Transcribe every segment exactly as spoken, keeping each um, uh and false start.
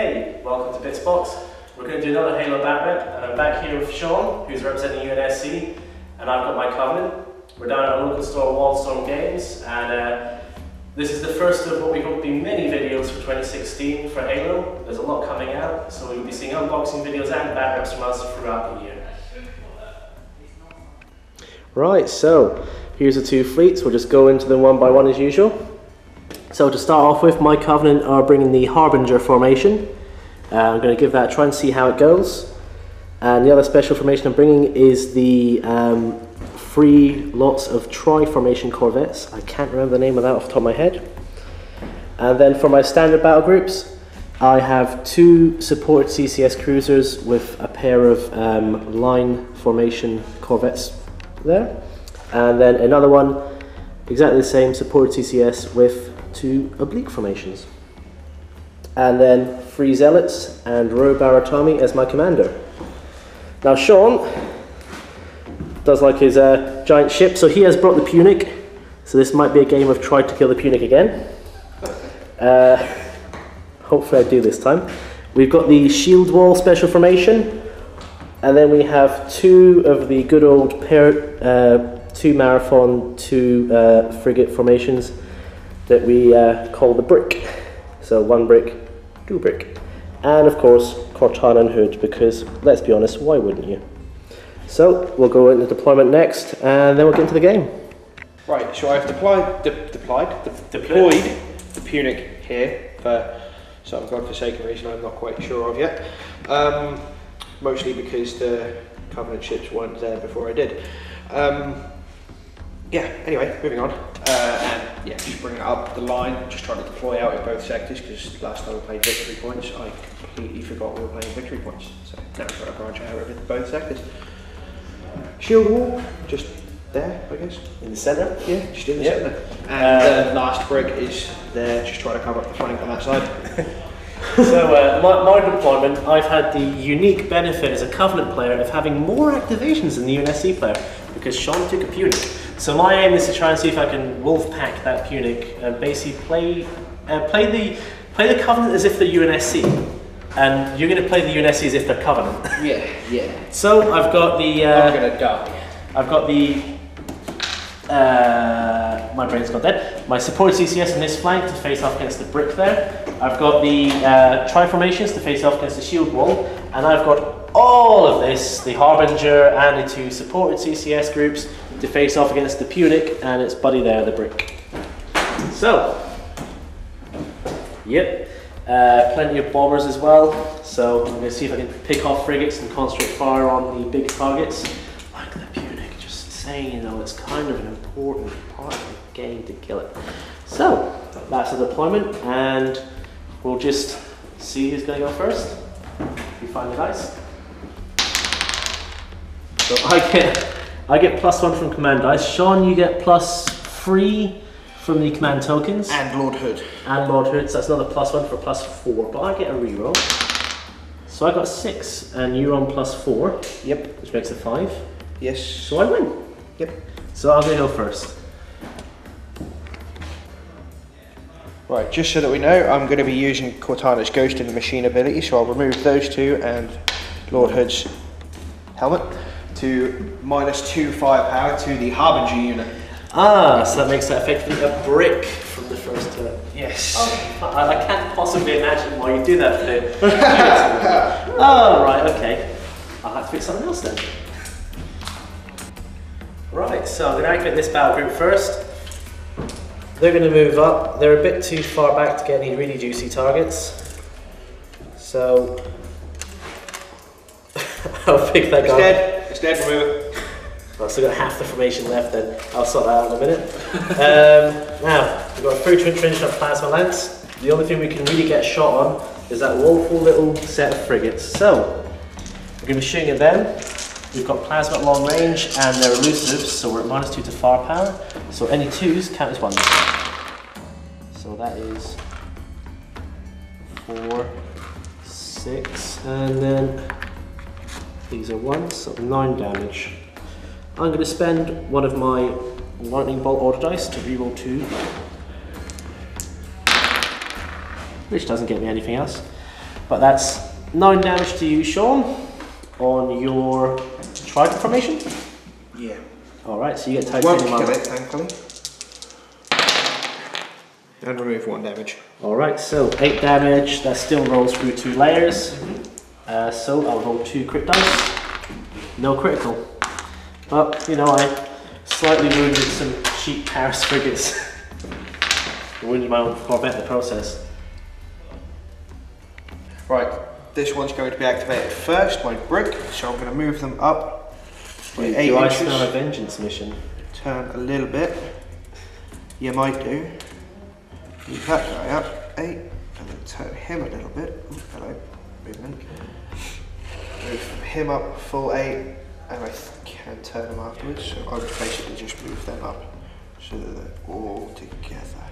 Hey, welcome to Bitsbox. We're going to do another Halo bat rep, and I'm back here with Shaun, who's representing U N S C, and I've got my Covenant. We're down at our local store, Wildstorm Games, and uh, this is the first of what we hope to be many videos for twenty sixteen for Halo. There's a lot coming out, so we'll be seeing unboxing videos and bat reps from us throughout the year. Right, so here's the two fleets. We'll just go into them one by one as usual. So to start off with, my Covenant are bringing the Harbinger formation. Uh, I'm going to give that a try and see how it goes. And the other special formation I'm bringing is the um, three lots of tri-formation corvettes. I can't remember the name of that off the top of my head. And then for my standard battle groups, I have two supported C C S cruisers with a pair of um, line formation corvettes there. And then another one, exactly the same, supported C C S with two oblique formations. And then three zealots and row Baratami as my commander. Now Shaun does like his uh, giant ship, so he has brought the Punic, so this might be a game of try to kill the Punic again. Uh, hopefully I do this time. We've got the shield wall special formation, and then we have two of the good old pair, uh, two marathon, two uh, frigate formations that we uh, call the brick. So one brick, two brick. And of course, Cortana and Hood, because let's be honest, why wouldn't you? So we'll go into deployment next, and then we'll get into the game. Right, so I've deployed, de deployed, de deployed the Punic here for some godforsaken reason I'm not quite sure of yet. Um, mostly because the Covenant ships weren't there before I did. Um, yeah, anyway, moving on. Uh, and yeah, just bringing it up the line, just trying to deploy out in both sectors, because last time we played victory points, I completely forgot we were playing victory points. So now I'm trying to branch out over both sectors. Shield wall, just there, I guess. In the centre? Yeah, just in the yep. centre. And the uh, last brick is there, just trying to cover up the flank on that side. So uh, my, my deployment, I've had the unique benefit as a Covenant player of having more activations than the U N S C player, because Shaun took a Punic. So my aim is to try and see if I can wolf pack that Punic and basically play uh, play the play the Covenant as if they're U N S C, and you're going to play the U N S C as if they're Covenant. Yeah, yeah. So I've got the. Uh, I'm gonna die. I've got the. Uh, my brain's gone dead. My supported C C S in this flank to face off against the brick there. I've got the uh, tri-formations to face off against the shield wall, and I've got all of this, the Harbinger and the two supported C C S groups to face off against the Punic and its buddy there, the brick. So, yep, uh, plenty of bombers as well. So I'm going to see if I can pick off frigates and concentrate fire on the big targets. Like the Punic, just saying, you know, it's kind of an important part of the game to kill it. So that's the deployment, and we'll just see who's going to go first. If you find the dice. So I get. I get plus one from command dice. Shaun, you get plus three from the command tokens. And Lord Hood. And Lord Hood, so that's another plus one for plus four, but I get a reroll. So I got six, and you're on plus four. Yep. Which makes it five. Yes. So I win. Yep. So I'm going to go first. Right, just so that we know, I'm going to be using Cortana's Ghost in the Machine ability, so I'll remove those two and Lord Hood's helmet to minus two firepower to the Harbinger unit. Ah, so that makes that effectively a brick from the first turn. Yes. Oh, I, I can't possibly imagine why you do that for the... Oh, right, okay. I'll have to pick something else then. Right, so I'm going to activate this battle group first. They're going to move up. They're a bit too far back to get any really juicy targets. So... I'll pick that guy. It's dead. It's dead, remove it. I've still got half the formation left then. I'll sort that out in a minute. um, now, we've got a three to entrench on Plasma Lance. The only thing we can really get a shot on is that woeful little set of frigates. So, we're going to be shooting at them. We've got Plasma at long range and they're elusive, so we're at minus two to firepower. So any twos count as ones. So that is four, six, and then these are ones, so nine damage. I'm going to spend one of my lightning bolt order dice to reroll two, which doesn't get me anything else. But that's nine damage to you, Shaun, on your trident formation. Yeah. Alright, so you get Won't titanium kill armor. it, thankfully. And remove one damage. Alright, so eight damage, that still rolls through two layers. Uh, so I'll roll two crit dice. No critical. But, you know, I slightly wounded some cheap Paris frigates. I wounded my own Corvette in the process. Right, this one's going to be activated first, my brick, so I'm going to move them up by Do, eight do I inches. smell a vengeance mission? Turn a little bit. You might do. Move that guy up, eight, and then turn him a little bit. Ooh, hello, movement. Move him up full eight, and I can turn them afterwards, so I would basically just move them up so that they're all together.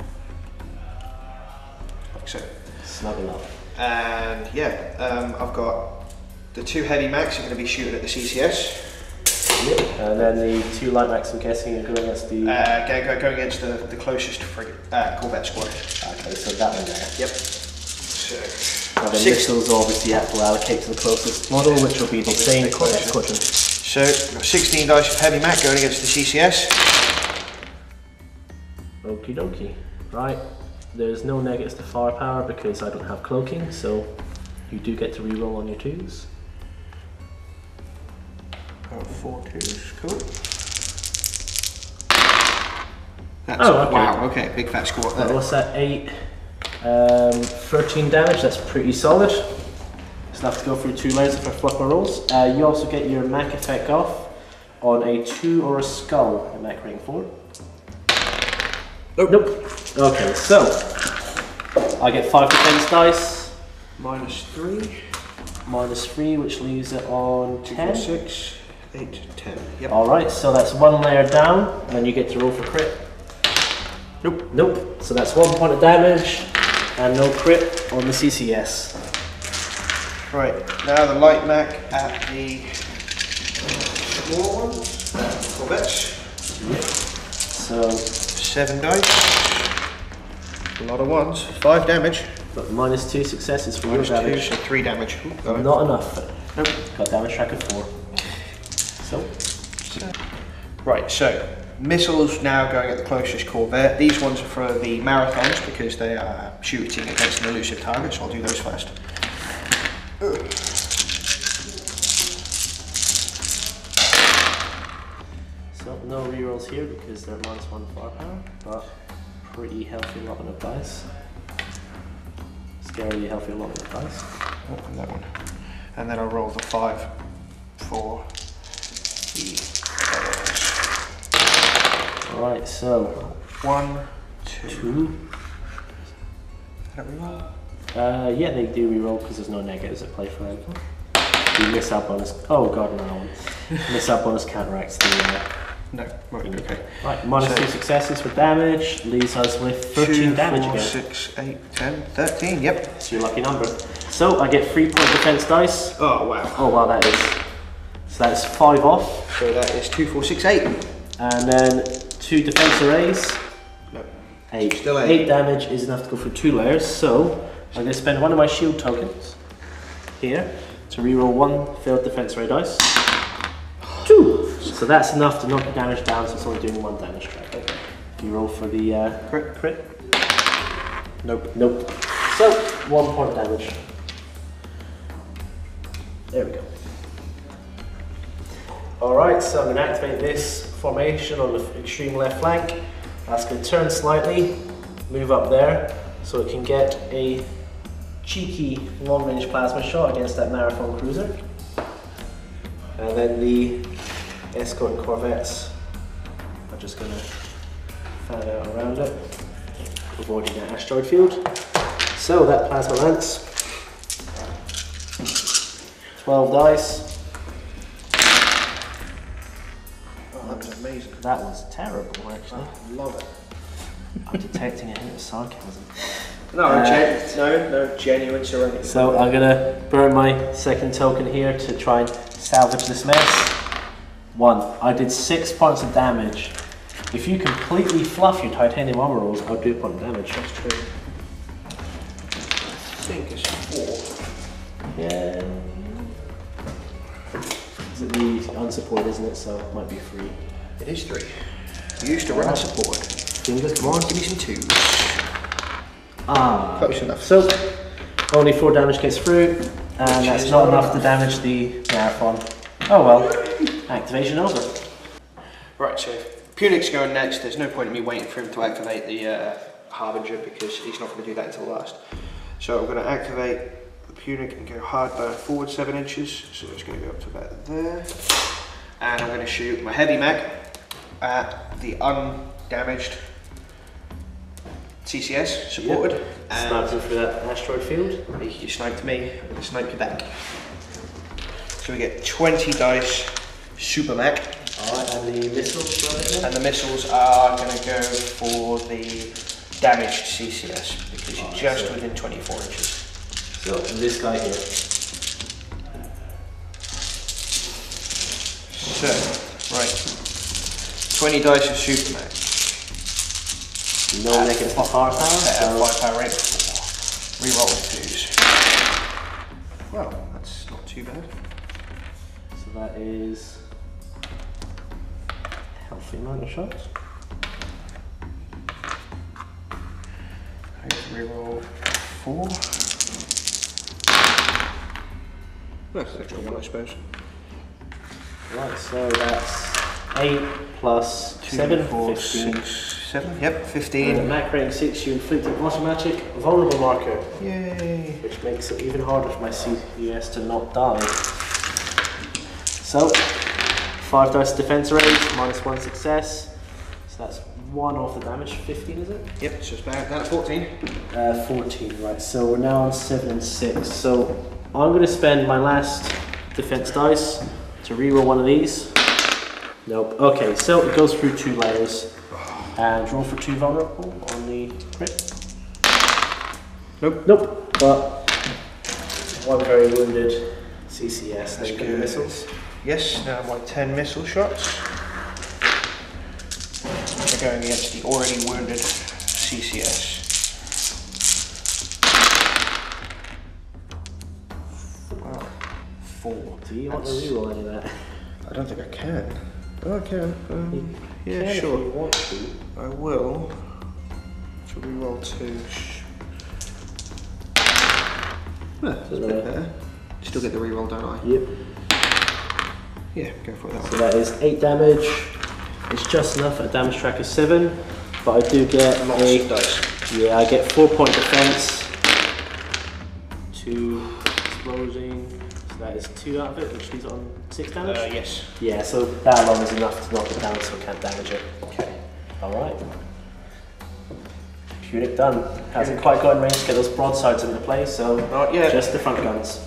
Like so. Snuggle up. And yeah, um, I've got the two heavy max are going to be shooting at the C C S. Yep. And then the two light max, I'm guessing, are going against the... Uh, go, go, go against the, the closest frigate, uh, Corvette squad. Okay, so that one there. Yep. So, Now the six, missiles obviously have to allocate to the closest model, which will be the same Corvette squadron. so we've got sixteen dice of heavy max going against the C C S. Okie dokie. Right, there's no negatives to firepower because I don't have cloaking, so you do get to reroll on your twos. Got four twos, cool. That's, Oh, okay. Wow, okay, big fat score Right, there. what's that? eight, um, thirteen damage, that's pretty solid. It's enough to go through two layers if I fluff my rolls. Uh, you also get your Mac effect off on a two or a skull in Mac rating four. Nope. Nope. Okay, so I get five defense dice, Minus three, minus three, which leaves it on two, ten. four, six, eight, ten. Yep. Alright, so that's one layer down, and then you get to roll for crit. Nope. Nope. So that's one point of damage, and no crit on the C C S. Right, now the light Mac at the small ones, uh, Corvettes. Yep. So, Seven dice. A lot of ones. Five damage. but minus two successes for Minus your two, damage. so three damage. Ooh, got it. Not enough. Nope. Got damage track of four. So, Right, so missiles now going at the closest Corvette. These ones are for the marathons because they are shooting against an elusive target, so I'll do those first. so no rerolls here because they're minus one firepower, but pretty healthy allotment of dice. Scary healthy allotment of dice. Oh, and that one. And then I'll roll the five for the others. Alright, so One, two. two. Did I reroll? Uh, yeah, they do reroll because there's no negatives at play for them. You miss out bonus. Oh god, no. Miss out bonus counteracts the. Uh, No, right, okay. right, minus So- two successes for damage leaves us with thirteen Two, damage four, again. six, eight, ten, thirteen, yep. It's your lucky number. So I get three point defense dice. Oh, wow. Oh wow, that is. So that's five off, So that is two, four, six, eight. and then two defense arrays. No. Eight. Still eight. Eight damage is enough to go through two layers. So I'm going to spend one of my shield tokens here to reroll one failed defense array dice. Two. So that's enough to knock the damage down. So it's only doing one damage track. Okay. You roll for the uh, Crit. crit. Nope. Nope. So one point of damage. There we go. Alright, so I'm going to activate this formation on the extreme left flank. That's going to turn slightly, move up there, so it can get a cheeky long-range plasma shot against that marathon cruiser. And then the escort corvettes are just going to fan out around it, avoiding that asteroid field. So that plasma lance, twelve dice. Oh, that was amazing. That was terrible, actually. I love it. I'm detecting a hint of sarcasm. No, Uh, gen no, no genuine serenity. So I'm gonna burn my second token here to try and salvage this mess. One, I did six points of damage. If you completely fluff your titanium armor rolls, I'll do a point of damage. That's true. I think it's four. Yeah. Is it the unsupported, isn't it? So it might be free. It is three. You used to run support. Fingers, come on. Give me some twos. Ah. Close enough. So, only four damage gets through, and Which that's is not not enough to enough. damage the marathon. Oh well. Activation over. Right, so Punic's going next. There's no point in me waiting for him to activate the uh, Harbinger because he's not going to do that until last. So I'm going to activate the Punic and go hard burn forward seven inches. So it's going to go up to about there. And I'm going to shoot my heavy mag at the undamaged C C S supported. Yep. Sniped him through that asteroid field. You sniped me, I'm going to snipe you back. So we get twenty dice super mag. Alright, and the missiles right And the missiles are going to go for the damaged C C S because you're Oh, just so- within twenty-four inches. So, this guy here. So, right. twenty dice of super mag. No Uh, negative firepower. Uh, So, firepower rate four. Reroll twos. Well, that's not too bad. so that is a healthy amount of shots. I get to reroll four. That's an extra one, I suppose. Right, so that's eight plus Two, seven, four, fifteen. six, seven. Yep, And at fifteen. Mac rating six, you inflict an automatic vulnerable marker, Yay. which makes it even harder for my C C S to not die. So, five dice defense rate, minus one success. So that's one off the damage. fifteen, is it? Yep, so it's back down at fourteen. Uh, fourteen, right. So we're now on seven and six. So I'm going to spend my last defense dice to reroll one of these. Nope. Okay, so it goes through two layers. And roll for two vulnerable on the crit. Nope. Nope. But one very wounded C C S. That's They get good. missiles. Yes, now my ten missile shots. Which are going against the already wounded C C S. Wow. Four. Do you want to That's- reroll any of that? I don't think I can. Oh, I can. Um, You yeah, can if sure. you want to. I will. So reroll two. Yeah, that's a bit Right. better. Still get the reroll, don't I? Yep. Yeah, go for it that So one. that is eight damage. It's just enough at a damage track of seven, but I do get Lots a of dice. yeah. I get four point defense, two exploding. So that is two out of it, which leaves it on six damage. Uh, yes. Yeah, so that alone is enough to knock it down, so I can't damage it. Okay. All right. Punic done. Hasn't quite got in range to get those broadsides into play, so Not yet. just the front guns.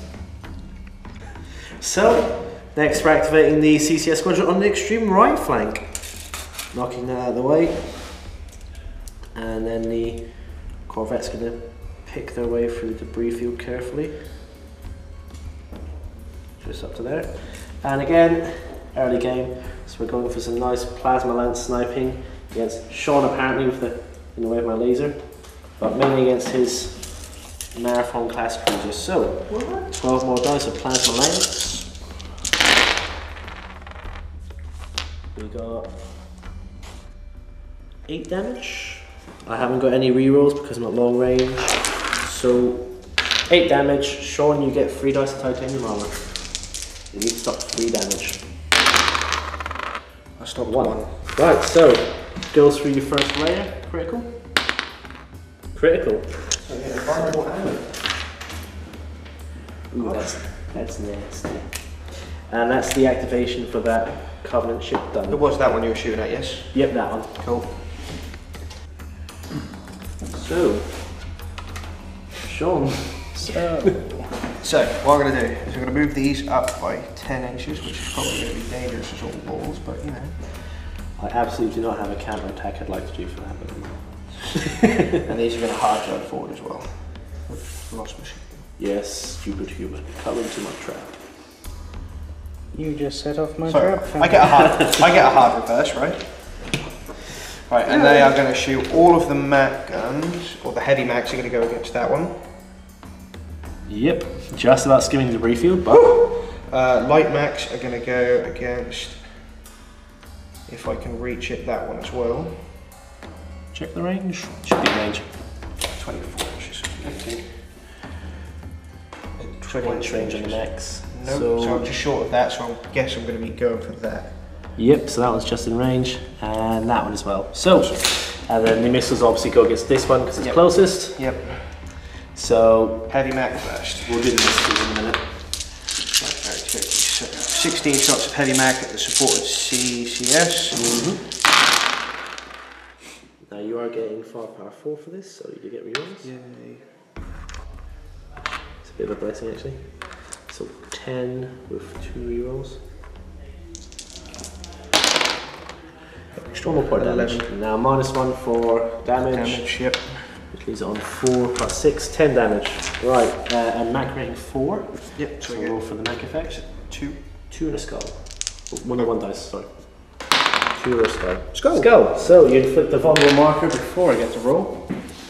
So, next we're activating the C C S squadron on the extreme right flank. Knocking that out of the way. And then the Corvette's going to pick their way through the debris field carefully. Just up to there. And again, early game, so we're going for some nice plasma lance sniping against Shaun apparently with the in the way of my laser, but mainly against his marathon class cruisers. So, twelve more dice of plasma lance. We got eight damage. I haven't got any rerolls because I'm at long range. So, eight damage. Shaun, you get three dice of titanium armor. You need to stop three damage. I stopped One. one. Right, so goes through your first layer. Critical. Critical. So yeah, vulnerable ammo. Ooh, that's that's nasty. And that's the activation for that Covenant ship It done. was that one you were shooting at, yes? Yep, that one. Cool. So, Shaun. So, so what I'm going to do is I'm going to move these up by ten inches, which is probably going to be dangerous as all balls, but you know. I absolutely do not have a counter attack I'd like to do for that. But And these are going to hard drive forward as well. Lost machine. yes, stupid human, come into my trap. You just set off my Sorry, trap. I get a hard, I get a hard reverse, right? Right, and they are going to shoot all of the mag guns, or the heavy mags are going to go against that one. Yep, just about skimming the debris field, but... Uh, light max are going to go against, if I can reach it, that one as well. Check the range. Should be in range. twenty-four inches. Okay. twenty inch range on the max. Nope, so, so I'm just short of that, so I guess I'm going to be going for that. Yep, so that one's just in range, and that one as well. So, and then the missiles obviously go against this one because it's Yep. closest. Yep. So, Heavy mac first. we'll do the missiles in a minute. sixteen shots of heavy mac at the supported C C S. Mm-hmm. Now you are getting firepower four for this, so you do get rerolls. Yay. It's a bit of a blessing actually. So ten with two rerolls. Extra one more point damage. eleven. Now minus one for damage. Damage, yep. Which leaves it on four plus six, ten damage. Right, uh, and mac rating four. Yep, So so roll for the mac effect. two. Two and a skull. Oh, one or one dice, sorry. Two or a skull. Skull. Skull. So you flip the vulnerable marker before I get to roll.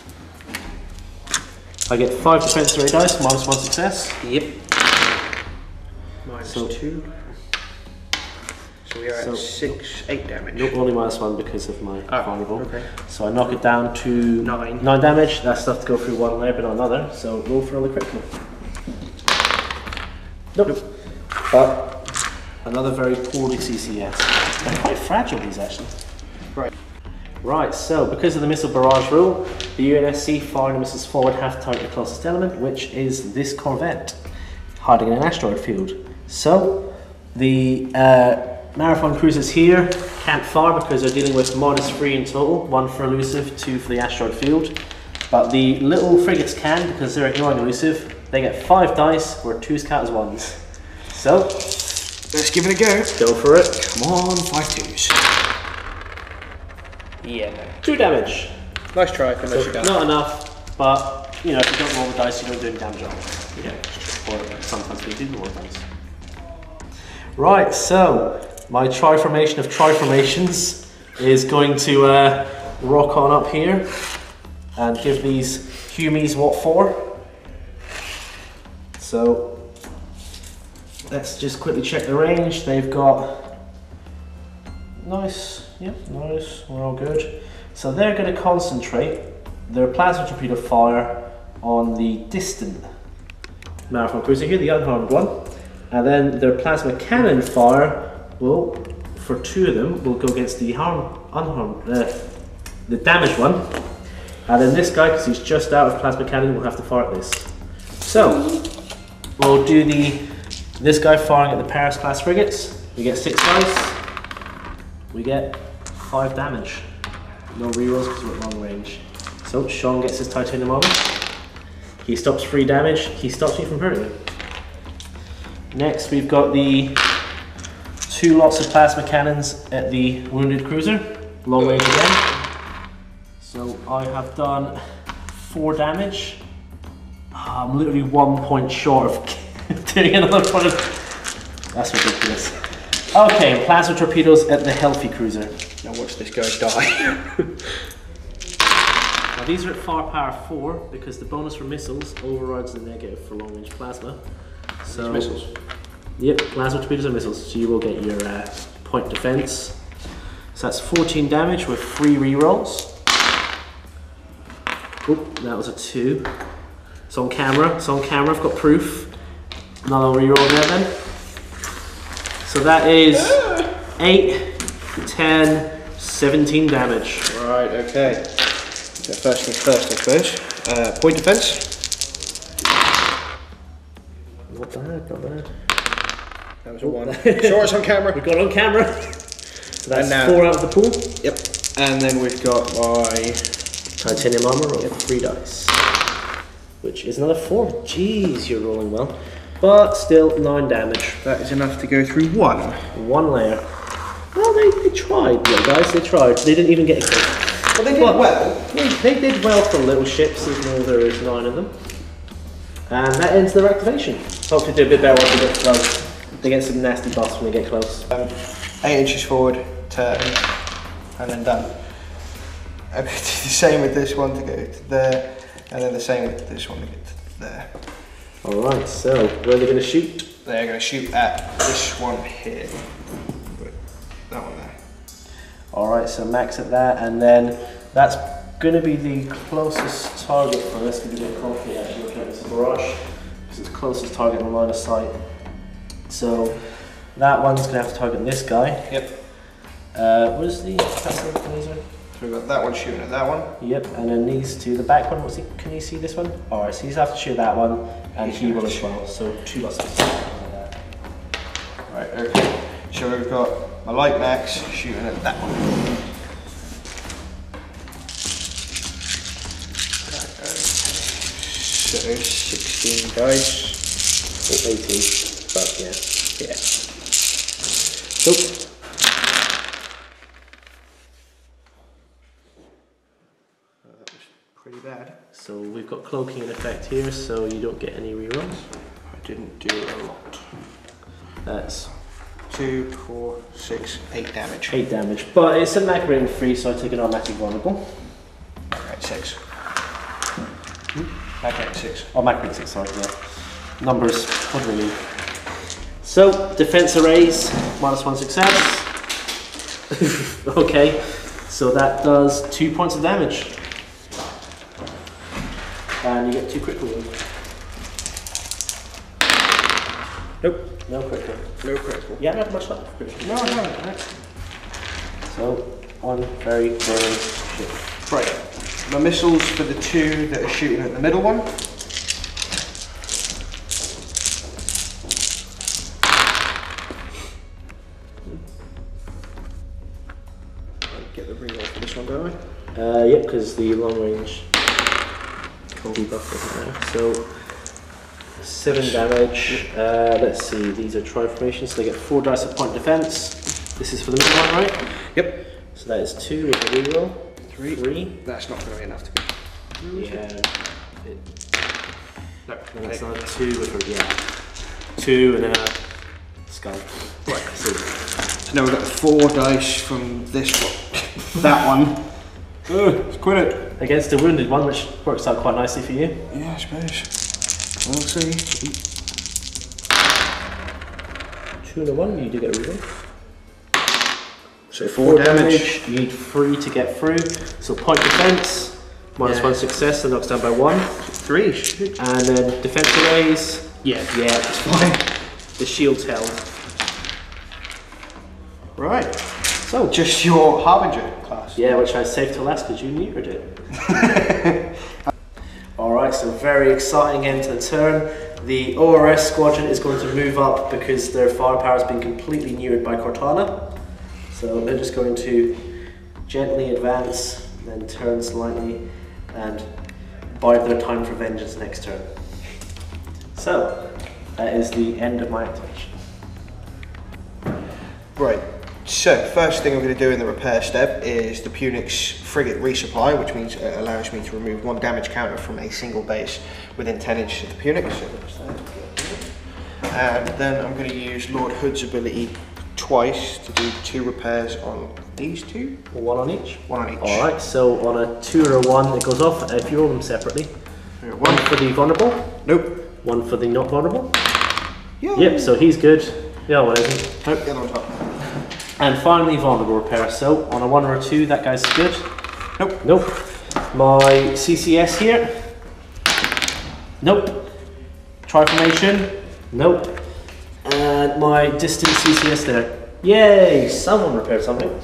I get five defense to a dice, minus one success. Yep. Minus So- two. So we are So- at six, eight damage. Nope, only minus one because of my Ah, vulnerable. okay. So I knock it down to Nine. nine damage. That's stuff to go through one layer but not another. So roll for another critical. Nope. nope. But another very poorly C C S. They're quite fragile these actually. Right. Right, so because of the missile barrage rule, the U N S C firing the missiles forward have to target the closest element, which is this corvette, hiding in an asteroid field. So the uh, marathon cruisers here can't fire because they're dealing with minus three in total, one for elusive, two for the asteroid field. But the little frigates can because they're ignoring elusive. They get five dice where two's count as ones. So Let's give it a go. go for it. Come on, five twos. Yeah, no. Two damage. Nice try, unless So you don't. not enough, but you know, if you don't roll the dice, you don't do any damage on it. Yeah, or sometimes we do roll the dice. Right, so my tri-formation of tri-formations is going to uh, rock on up here and give these Humies what for. So let's just quickly check the range. They've got nice, yep, nice, we're all good. So they're going to concentrate their plasma torpedo fire on the distant marathon cruiser here, the unharmed one, and then their plasma cannon fire will, for two of them, will go against the harm, unharmed, uh, the damaged one, and then this guy, because he's just out of plasma cannon, will have to fire at this. So we'll do the this guy firing at the Paris class frigates. We get six dice. We get five damage. No rerolls because we're at long range. So Shaun gets his titanium armor. He stops free damage. He stops me from hurting him. Next we've got the two lots of plasma cannons at the wounded cruiser. Long range again. So I have done four damage. I'm literally one point short of doing another one of... That's ridiculous. Okay, and plasma torpedoes at the healthy cruiser. Now watch this guy die. Now these are at firepower four because the bonus for missiles overrides the negative for long range plasma. So These missiles. Yep, plasma torpedoes and missiles. So you will get your uh, point defense. So that's fourteen damage with three rerolls. Oop, that was a two. It's on camera. It's on camera. I've got proof. Another reroll there then. So that is eight, ten, seventeen damage. Right, okay. So first things first, I suppose. Uh, point defense. Not bad, not bad. That was a one. Sure, it's on camera. We got it on camera. So that's And now- four out of the pool. Yep. And then we've got my Titanium armor of three dice, which is another four. Jeez, you're rolling well, but still nine damage. that is enough to go through one. One layer. Well, they, they tried, yeah, guys. They tried. They didn't even get a kill. Well, they did But well. They, they did well for little ships, even though there is nine of them. And that ends their activation. Hopefully, do a bit better once they get close. They get some nasty buffs when they get close. Um, eight inches forward, turn, and then done. And the same with this one to go to there, and then the same with this one to get to there. Alright, so where are they going to shoot? They're going to shoot at this one here. That one there. Alright, so max at that, and then that's going to be the closest target for this. It's going to be a bit complicated actually looking at this barrage, because it's the closest target in line of sight. So that one's going to have to target this guy. Yep. Uh, what is the passive laser? So we've got that one shooting at that one. Yep, and then these two, the back one, what's he, can you see this one? Alright, so he's have to shoot that one, and he will as well, so two lots of stuff like that. Right, okay. So we've got my light max shooting at that one. So sixteen dice. Or eighteen, but yeah. Yeah. So, Pretty bad. So we've got cloaking in effect here, so you don't get any rerolls. I didn't do a lot. That's Two, four, six, eight damage. eight damage, but it's a mag rating free, so I take an automatic vulnerable. Right, six. Hmm? Mag rating six. Oh, mag rating six, sorry, yeah. Numbers, what do we need? So, defense arrays, minus one success. Okay, so that does two points of damage. And you get two critical wounds. Nope. No critical. No critical. You haven't had much luck with critical. No, I haven't. No. So, one very, very shit. Right. My missiles for the two that are shooting at the middle one. Get the reroll for this one, don't I? Uh, yep, because the long range Kobe buff isn't there. So, seven damage. Uh, let's see, these are tri-formations, so they get four dice of point defense. This is for the middle one, right? Yep. So that is two with the reroll. Three. Three. That's not going to be enough to be. Yeah. It, No. and that's Okay. another two with a, yeah. Two and a skull. Right. So, So now we've got four dice from this one. That one. Oh, it's quit it. against the wounded one, which works out quite nicely for you. Yeah, I suppose. We'll see. Two and a one, you do get a reroll. So four, four damage. damage. You need three to get through. So point defense, minus yeah. one success, and knocks down by one. Three. Shoot. And then defense arrays. Yeah, yeah, it's fine. The shield's held. Right. So just your Harbinger class. Yeah, which I saved to last because you neutered it. Alright, so very exciting end to the turn. The O R S squadron is going to move up because their firepower has been completely neutered by Cortana. So they're just going to gently advance, then turn slightly, and bide their time for vengeance next turn. So, that is the end of my activation. Right. So, first thing I'm going to do in the repair step is the Punic's frigate resupply, which means it allows me to remove one damage counter from a single base within ten inches of the Punic. So, and then I'm going to use Lord Hood's ability twice to do two repairs on these two. One on each? One on each. Alright, so on a two or a one, it goes off if you roll them separately. One. One for the vulnerable. Nope. One for the not vulnerable. Yeah. Yep, so he's good. The other one isn't. Nope, the other on top. And finally, vulnerable repair. So on a one or a two, that guy's good. Nope. Nope. My C C S here. Nope. Tri-formation. Nope. And my distant C C S there. Yay! Someone repaired something.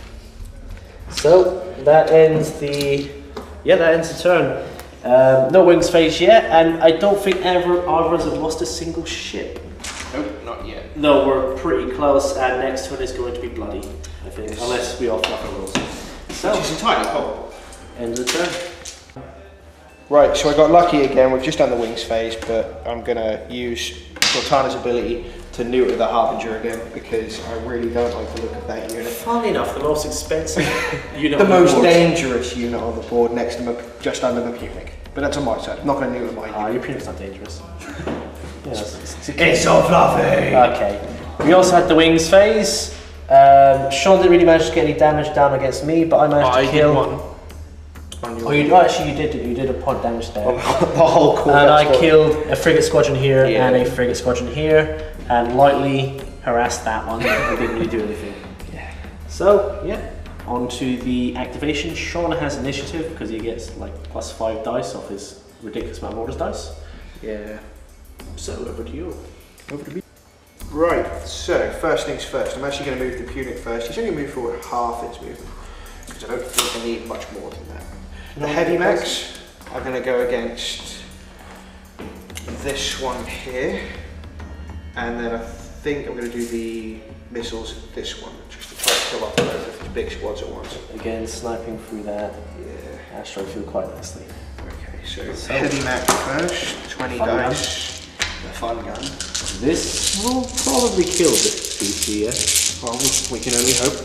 So that ends the yeah that ends the turn. Um, no wings phase yet, and I don't think ever either of us have lost a single ship. Nope, not yet. No, we're pretty close, and next turn is going to be bloody, I think, Yes. unless we all fluff our rolls. So, Which is entirely possible. end of the turn. Right, so I got lucky again. We've just done the wings phase, but I'm going to use Cortana's ability to neuter the Harbinger again because I really don't like the look of that unit. Funnily enough, the most expensive unit the on most the board. dangerous unit on the board next to my, just under the Punic. But that's on my side. I'm not going to neuter my Ah, unit. your Punic's not dangerous. Yes, it's, it's, It's so fluffy! okay. We also had the wings phase. Um, Shaun didn't really manage to get any damage down against me, but I managed I to kill did one on on your. Oh, you, oh, actually, you did you did a point damage there. the whole core. And I killed a frigate squadron here Yeah. and a frigate squadron here, and lightly harassed that one. I didn't really do anything. Yeah. So yeah, on to the activation. Shaun has initiative because he gets like plus five dice off his ridiculous amount of orders dice. Yeah. So over to you. Over to me. Right, so first things first, I'm actually going to move the Punic first. He's only moved forward half its movement, because I don't think I need much more than that. The Heavy Max are going to go against this one here, and then I think I'm going to do the missiles at this one, just to try to kill off both of the big squads at once. Again, sniping through that Yeah. asteroid field quite nicely. Okay, so, So- Heavy Max first, twenty Fun dice, the fun gun. This will probably kill this B C, yes? Well, we can only hope.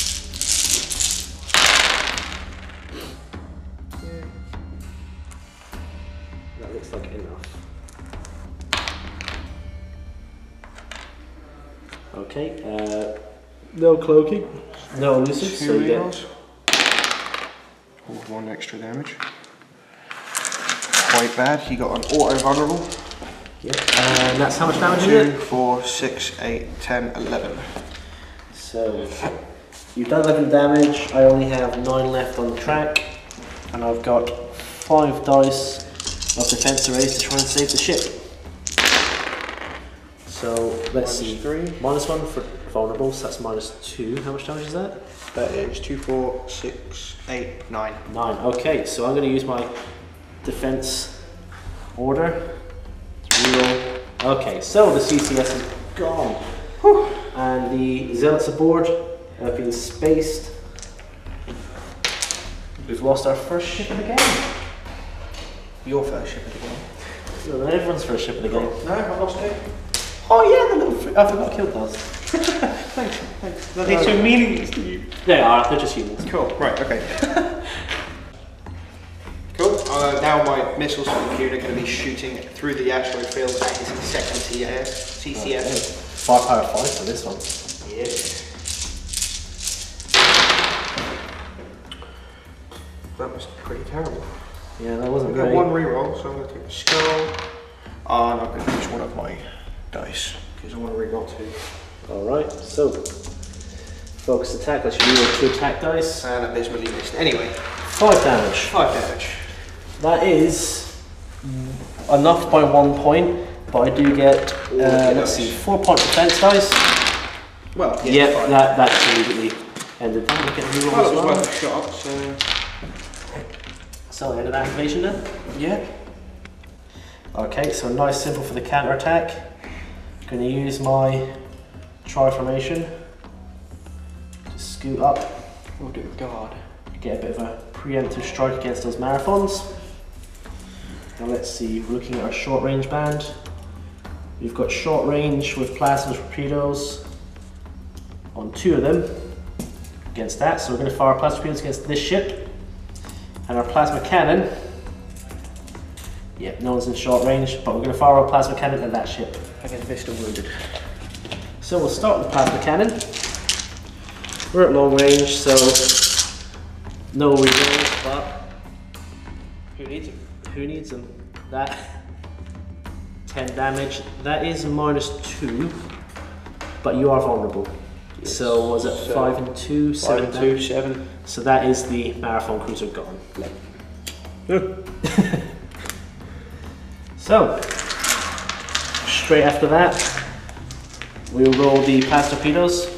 That looks like enough. Okay, uh, no cloaking, no elusive, so you get Rerolls. Oh, one extra damage. Quite bad. You got an auto vulnerable. yeah. And that's how much damage Two, is it? four, six, eight, ten, eleven. So you've done eleven damage. I only have nine left on the track, and I've got five dice of defense arrays to try and save the ship. So let's Minus see. three. Minus one for vulnerable, so that's minus two. How much damage is that? That is two, four, six, eight, nine. Nine. Okay, so I'm going to use my defense order to reroll. Okay, so the C C S is gone. Whew. And the zealots aboard have been spaced. We've lost our first ship of the game. Your first ship of the game. No, not everyone's first ship of the game. No, I lost it. Oh yeah, the little fr- I forgot I killed those. Thanks, thanks. Are they so meaningless to you? They are, they're just humans. Cool, right, okay. Cool, uh, now my missiles from the Pune are going to be shooting through the asteroid field at his second C C S. Firepower five for this one. Yeah. That was pretty terrible. Yeah, that wasn't I've got great. one reroll, so I'm going to take the skull. Oh, and I'm going to use one of my dice, because I want to reroll two. Alright, so focus attack, let's reroll two attack dice. And abysmally missed. Anyway, Five damage. five damage. That is enough by one point, but I do get, uh, Okay, let's nice. see, four point defense dice. Well, yeah, Yep, fine. that, that's immediately ended that. Look at the reroll Well, as it was well. worth a shot, so... So, end of activation then. Yeah. Okay, so nice simple for the counter attack. Going to use my tri-formation to scoot up, Oh dear God. get a bit of a preemptive strike against those marathons. Now let's see, we're looking at our short range band. We've got short range with plasma torpedoes on two of them against that. So we're going to fire plasma torpedoes against this ship. And our plasma cannon, yeah, no one's in short range, but we're going to fire our plasma cannon at that ship. I get Vista wounded. So we'll start with the plasma cannon. We're at long range, so no rerolls, but who needs them? Who needs them? That ten damage. That is minus two, but you are vulnerable. Yes. So was it So five and two, seven Five, two, damage? seven. So that is the marathon cruiser gone. So straight after that, we'll roll the plasma torpedoes.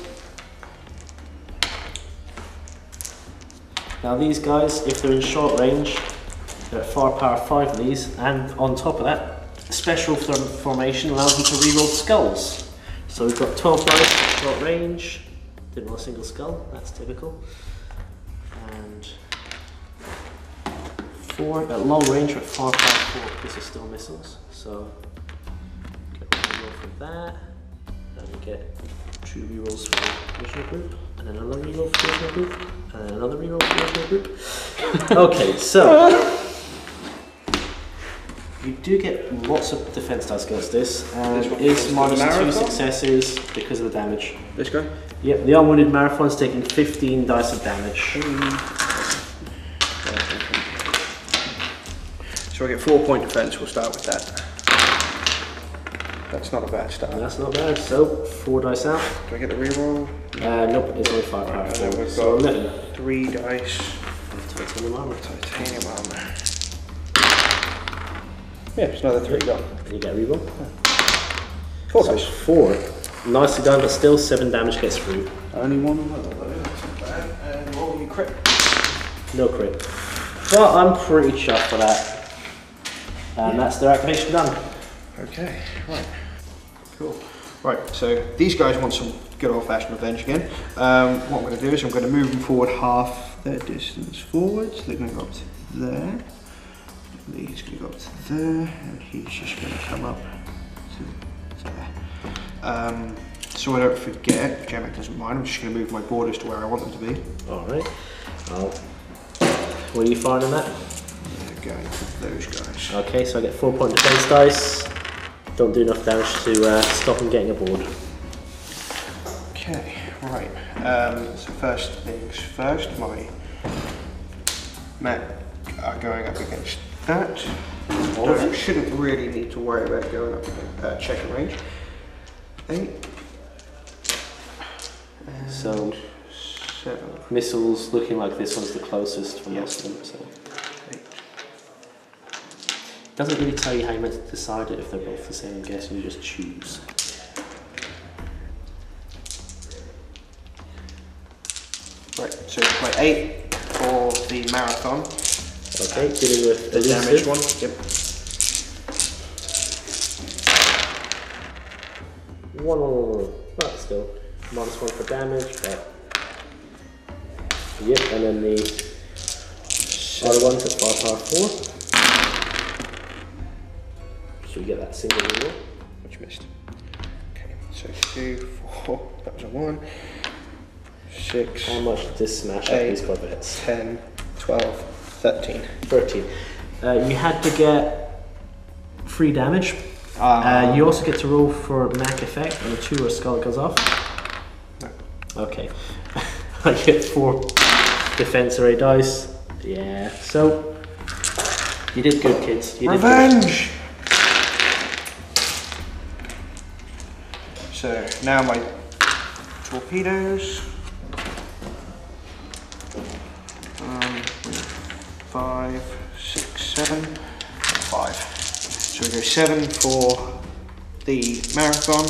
Now these guys, if they're in short range, they're at firepower five of these, and on top of that, special form formation allows them to reroll skulls. So we've got twelve dice at short range, didn't roll a single skull, that's typical. And four at long range, we're at firepower four, this is still missiles. So get a reroll for that, and we get two rerolls for the original group, and then another reroll for the original group, and then another reroll for the original group. Okay, so you do get lots of defense dice against this, and This one is is minus the two marathon? successes because of the damage. This guy? Yep, the unwounded marathon's taking fifteen dice of damage. So I get four point defense, we'll start with that. That's not a bad start. That's not bad. So, four dice out. Do I get the reroll? Uh, nope, it's only five power. And then we've So, got eleven. three dice. Titanium armor. Titanium armor. Yeah, it's another three gone. And you get a reroll. Four So dice. four. Nicely done, but still seven damage gets through. Only one of them, that's not bad. And roll your crit. No crit. But I'm pretty chuffed for that. And that's their activation done. Okay, right. Cool. Right, so these guys want some good old-fashioned revenge again. Um, what I'm going to do is I'm going to move them forward half their distance forward. So they're going to go up to there. He's going to go up to there, and he's just going to come up to there. Um, so I don't forget, Jamek doesn't mind, I'm just going to move my borders to where I want them to be. Alright. I'll... What are you firing on that? They're going to those guys. Okay, so I get four point defense dice. Don't do enough damage to uh, stop them getting aboard. Okay, right. Um, so first things first, my Mac are going up against that. I shouldn't really need to worry about going up against uh, checking range. Eight. And So seven. missiles looking like this one's the closest for most of them. So. Eight. Doesn't really tell you how you meant to decide it if they're both the same. I'm guessing you just choose. Right, so my eight for the marathon. Okay, dealing with The elusive. damaged one. Yep. One, one, one, one. But still, minus one for damage. But yep, and then the other one's at five power four. So you get that single reroll. Which missed. Okay, so two, four. That was a one. Six. How much did this smash up Eight. these corvettes? ten, twelve, thirteen. thirteen. Uh, you had to get free damage. Uh, Uh, you also get to roll for Mac effect on a two or a skull goes off. No. Okay. I get four defense array dice. Yeah. So you did good, kids. You did good. Revenge! So now my torpedoes. Um, five, six, seven, five. So we go seven for the marathon.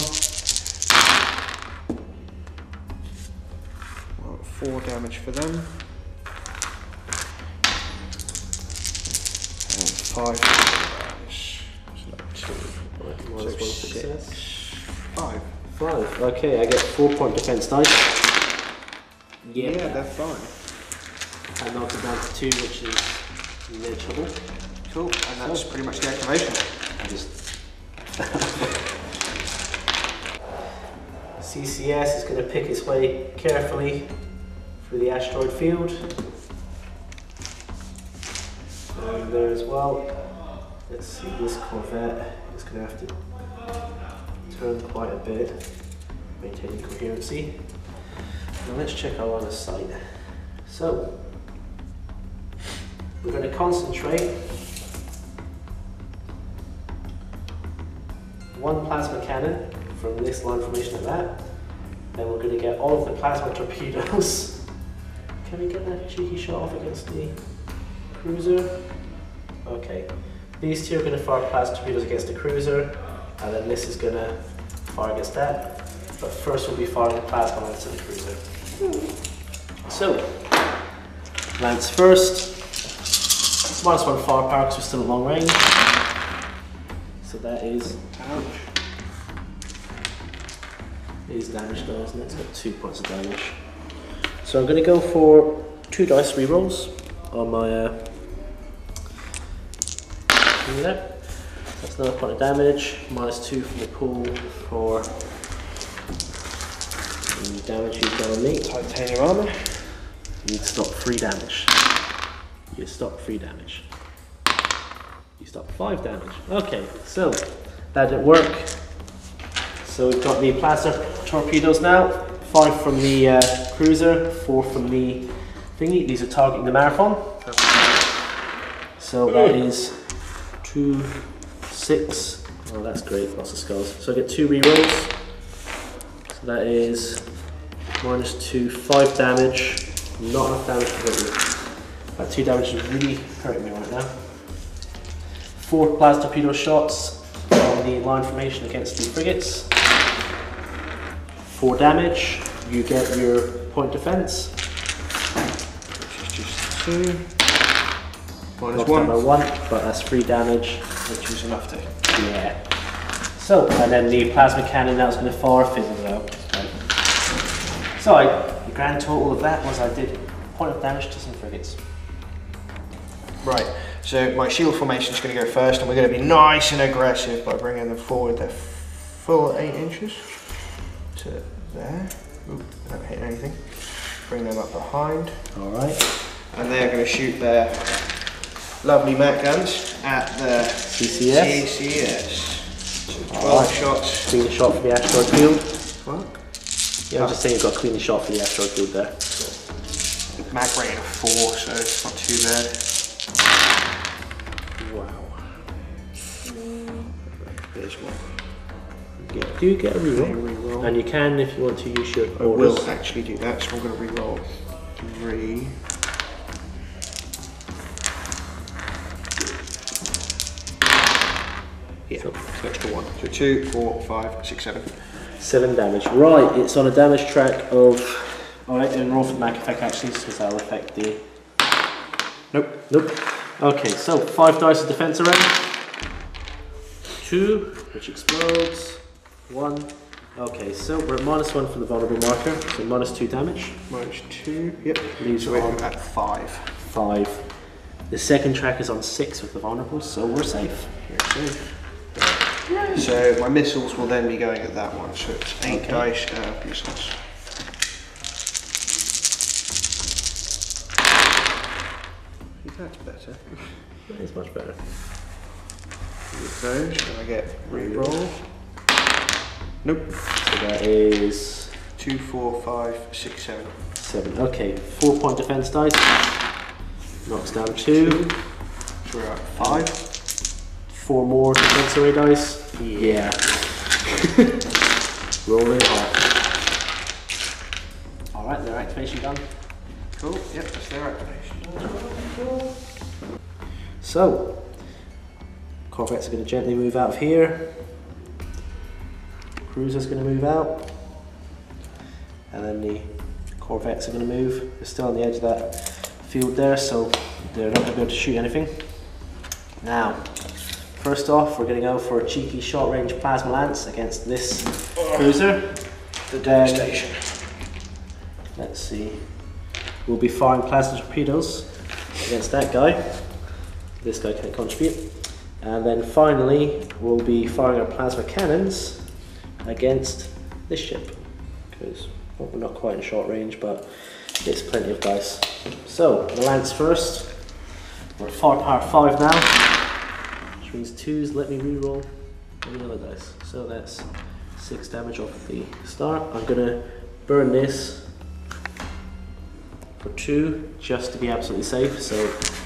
Well, four damage for them. And five damage. So that's two. Right, So minus one six. success. Five. Five. Okay, I get four point defense dice. Yeah, Yeah. they're fine. I knocked it down to two, which is manageable. Cool, and that's pretty much the activation. I just C C S is going to pick its way carefully through the asteroid field. And there as well. Let's see, this corvette is going to have to turn quite a bit, maintaining coherency. Now let's check our line of sight. So we're going to concentrate one plasma cannon from this line formation at that. Then we're going to get all of the plasma torpedoes. Can we get that cheeky shot off against the cruiser? Okay. These two are going to fire plasma torpedoes against the cruiser, and then this is going to fire against that. But first we'll be firing the plasma lance at the cruiser. So, lance first. Minus one firepower because we're still at long range. So that is Ouch. is damage dice, isn't it? It's got two points of damage. So I'm going to go for two dice rerolls on my uh, there. That's another point of damage. Minus two from the pool for the damage you've done on me. Titanium armor. You stop three damage. You stop three damage. You stop five damage. Okay, so that didn't work. So we've got the plasma torpedoes now. Five from the uh, cruiser, four from the thingy. These are targeting the marathon. So that is two, six. Oh, that's great, lots of skulls. So I get two rerolls. So that is minus two, five damage. Not enough damage to hit me. That two damage is really hurting me right now. Four plasma torpedo shots on the line formation against the frigates. Four damage. You get your point defense. Which is just two. Minus Knocked one. down by one, but that's three damage. Which is enough to. Yeah. So, and then the plasma cannon that was going to fire fizzles out. So, I, the grand total of that was I did a point of damage to some frigates. Right, so my shield formation is going to go first, and we're going to be nice and aggressive by bringing them forward their full eight inches to there. Oop, without hitting anything. Bring them up behind. Alright. And they're going to shoot their lovely mat guns at the C C S. C C S. So twelve Alright. shots. Clean shot for the asteroid field. Fuck. Yeah, I'm just saying you've got a clean shot for the asteroid field there. Mag rating of four, so it's not too bad. Wow. There's one. Yeah, do get a Okay, reroll. reroll. And you can if you want to use your I orders. will actually do that, so I'm going to re-roll three. Yeah, So- so extra one. So two, four, five, six, seven. Seven damage. Right, it's on a damage track of. Alright, and roll for the mag effect actually, because that'll affect the. Nope. Nope. Okay, so five dice of defense already. Two, which explodes. One. Okay, so we're at minus one for the vulnerable marker, so minus two damage. Minus two. Yep. Leaves So we're on at five. five. The second track is on six with the vulnerable, so we're safe. You're safe. So my missiles will then be going at that one. So it's eight Okay. dice of missiles. That's better. It's much better. With those, and I get re-roll. Nope. So that is Two, four, five, six, seven. seven. Okay, four point defense dice. Knocks down two. So we're at five. Four more defense array dice. Yeah. Rolling hard. Alright, their activation done. Cool. Yep, that's their activation. So, corvettes are going to gently move out of here. Cruiser's going to move out. And then the corvettes are going to move. They're still on the edge of that field there, so they're not going to be able to shoot anything. Now, first off, we're going to go for a cheeky short-range plasma lance against this cruiser. The Then- devastation. Let's see. We'll be firing plasma torpedoes against that guy. This guy can't contribute. And then finally, we'll be firing our plasma cannons against this ship. Because well, we're not quite in short range, but it's plenty of dice. So, the lance first. We're at firepower five now. Which means twos let me reroll any other dice. So that's six damage off the start. I'm gonna burn this for two, just to be absolutely safe. So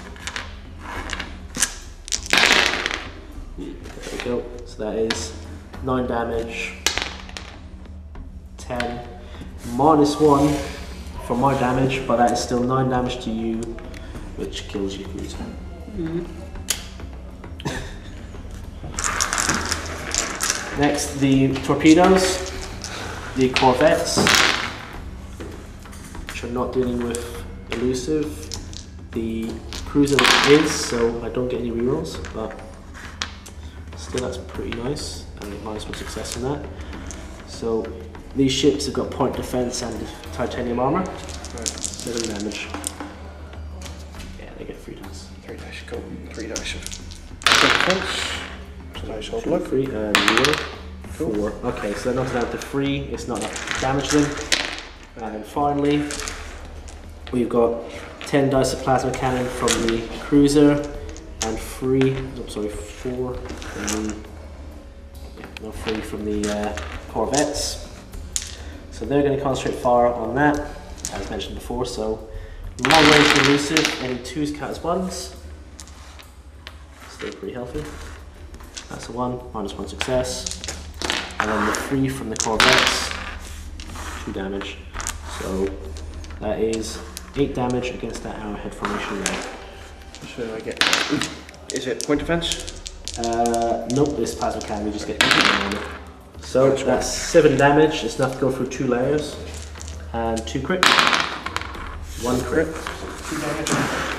there we go. So that is nine damage, ten, minus one for my damage, but that is still nine damage to you, which kills you, cruiser. Mm-hmm. Next, the torpedoes, the corvettes, which are not dealing with elusive. The cruiser is, so I don't get any rerolls, but still that's pretty nice, and minus one success in that. So these ships have got point defense and titanium armor. Right. Seven damage. Yeah, they get three dice. Three dice, cool. Three dice of defense. So nice old look. Three and zero. Four. Okay, so they're knocking out to three. It's not enough to damage them. And then finally, we've got ten dice of plasma cannon from the cruiser, and three. Oh, sorry, four from the. Yeah, no, three from the uh, corvettes. So they're going to concentrate fire on that, as mentioned before. So long range elusive, any twos count as ones. still pretty healthy. That's a one, minus one success. And then the three from the corvettes, two damage. So that is eight damage against that arrowhead formation there. So I get, is it point defense? Uh, nope, this plasma cannon, we just get eight. So that's, that's seven damage, it's enough to go through two layers. And two crit. One crit. Two damage.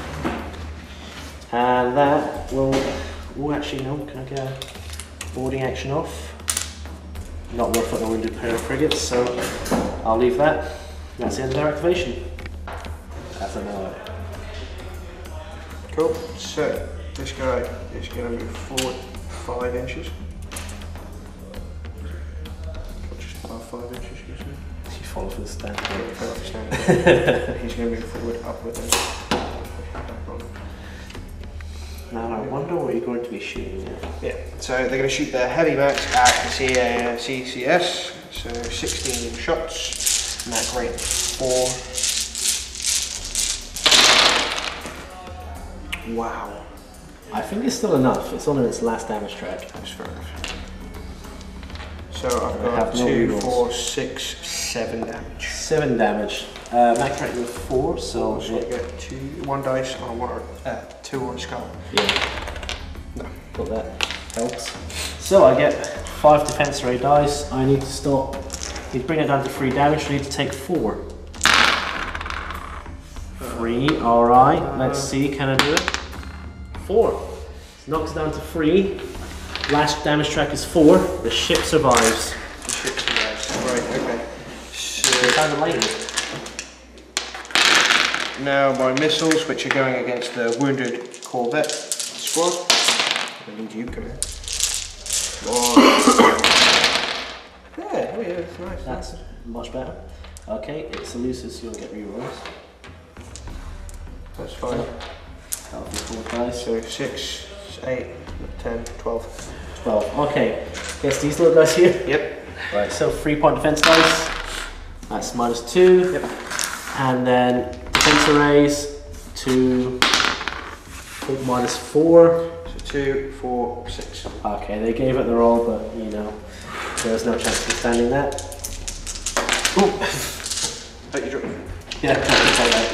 And that will, oh actually no, can I get a boarding action off? Not worth it, I'm going to do pair of frigates, so I'll leave that. That's the end of their activation. That's an hour. Cool, so this guy is going to move forward five inches. Just about five inches, you see? You follow for the stand. Yeah, follow for the stand. He's going to move forward upward and back on. Now I wonder what you're going to be shooting at. Yeah, so they're going to shoot their heavy max at the C A C C S, so sixteen shots, Mac rate four. Wow. I think it's still enough. It's on its last damage track. That's fair enough. So I've I got have no two, rerolls. four, six, seven damage. Seven damage. Uh, Mac rate with four, so So I get two, one dice on one, or uh, two on skull. yeah, No. but that helps. So I get five defense ray dice. I need to stop. You bring it down to three damage. I need to take four. Three. All right. Let's see. Can I do it? Four. Knocks down to three. Last damage track is four. The ship survives. The ship survives. Right. Okay. So Kind of late. now my missiles, which are going against the wounded corvette squad. I need you to come in. Yeah, oh yeah, that's nice. That's much better. Okay, it's elusive, so you'll get rerolls. That's fine. That'll be four dice. So six, eight, ten, twelve. Twelve. Okay. Guess these little guys here. Yep. Right. So three point defense dice. That's minus two. Yep. And then defense arrays two. Minus four. So two, four, six. Okay, they gave it their all, but you know, there's no chance of standing that. Ooh. Hope you drop. Yeah, I can say that.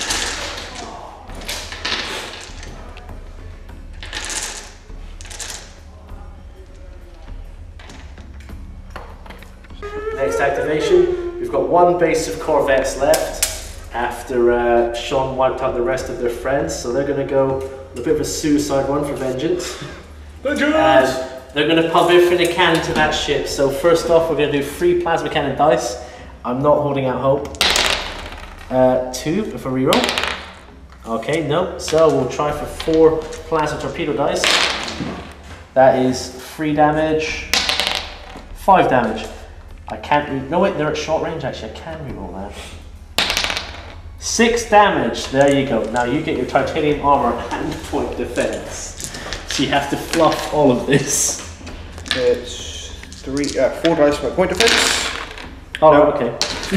Next activation, we've got one base of corvettes left after uh, Shaun wiped out the rest of their friends, so they're going to go on a bit of a suicide run for vengeance. Vengeance! And they're going to pump everything they can into that ship. So first off, we're going to do three plasma cannon dice. I'm not holding out hope. Uh, two for reroll. Okay, no. So we'll try for four plasma torpedo dice. That is three damage, five damage. I can't re- no wait, they're at short range actually, I can reroll that. Six damage, there you go. Now you get your titanium armor and point defense. So you have to fluff all of this. It's three, uh, four dice for point defense. Oh, No. okay.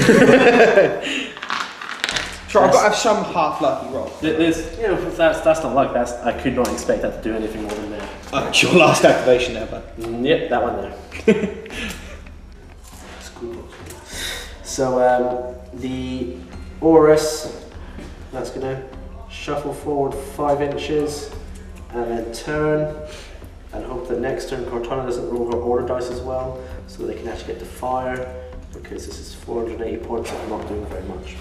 Sure, I've got to have some half lucky roll. There's, you know, that's, that's not luck, that's, I could not expect that to do anything more than that. Oh, it's your last activation there, bud. Mm, yep, that one there. So um, the Horus, that's going to shuffle forward five inches and then turn and hope that next turn Cortana doesn't roll her order dice as well, so they can actually get to fire, because this is four hundred eighty points and I'm not doing very much.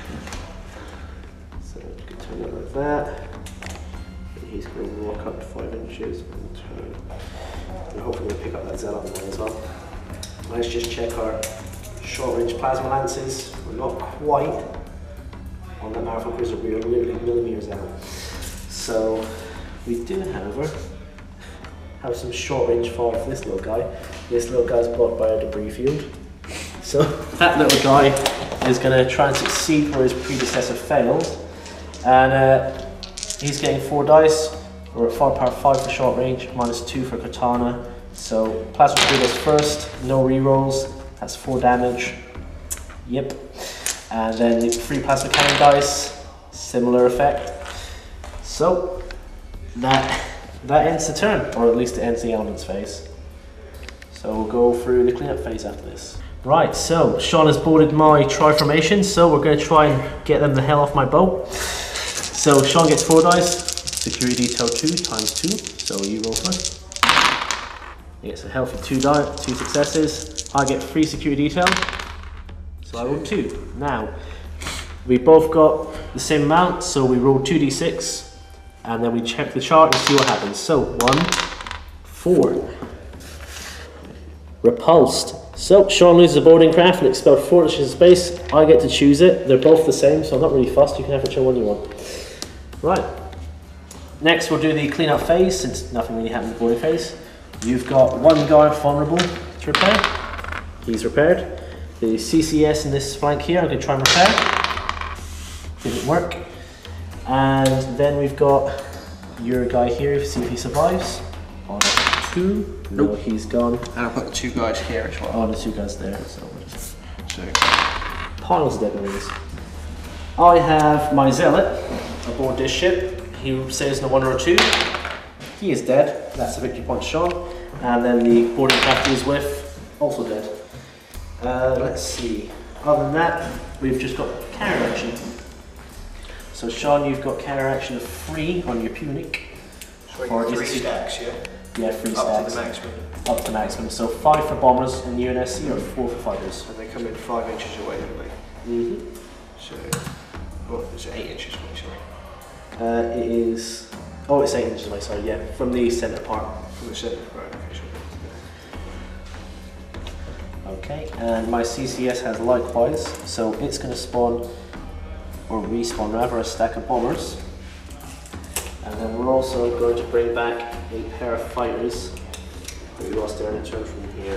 So you can turn it like that. And he's going to walk up five inches and turn. And hopefully we'll pick up that Zealot one as well. Let's just check our short range plasma lances. We're not quite on that marathon cruiser, we are literally millimeters out. So we do, however, have some short range fire for this little guy. This little guy's blocked by a debris field. So that little guy is going to try and succeed where his predecessor failed. And uh, he's getting four dice. We're at firepower five for short range, minus two for katana. So plasma torpedoes first, no rerolls. That's four damage. Yep. And then the three plasma cannon dice, similar effect. So that that ends the turn, or at least it ends the elements phase. So we'll go through the cleanup phase after this. Right, so Shaun has boarded my tri-formation, so we're going to try and get them the hell off my boat. So Shaun gets four dice, security detail two times two, so you roll first. He gets a healthy two die, two successes. I get three security detail, so I roll two. Now, we both got the same amount, so we roll two d six, and then we check the chart and see what happens. So, one, four. Repulsed. So, Shaun loses a boarding craft and expelled four inches of space. I get to choose it. They're both the same, so I'm not really fussed. You can have whichever one you want. Right. Next, we'll do the cleanup phase, since nothing really happened in the boarding phase. You've got one guard vulnerable to repair. He's repaired. The C C S in this flank here, I'm going to try and repair. Didn't work. And then we've got your guy here, see if he survives. On two. No, nope. He's gone. And I've got the two guys here as well. Oh, the two guys there. So, so. Piles of dead bodies. I have my zealot aboard this ship. He says no one or two. He is dead. That's a victory point to Shaun. And then the boarding craft he is with, also dead. Uh, let's see. Other than that, we've just got carrier action. So Shaun, you've got carrier action of three on your Punic. So for three stacks, yeah? Yeah, three Up stacks. Up to the maximum. Up to the maximum. So five for bombers in the U N S C or four for fighters. And they come in five inches away, don't they? Mm-hmm. So, well, it's eight inches away, sorry. Uh, it is, oh, it's eight inches away, sorry, yeah, from the centre part. From the centre, right, okay, sure. Okay, and my C C S has likewise, so it's going to spawn, or respawn rather, a stack of bombers. And then we're also going to bring back a pair of fighters that we lost there in a turn from here.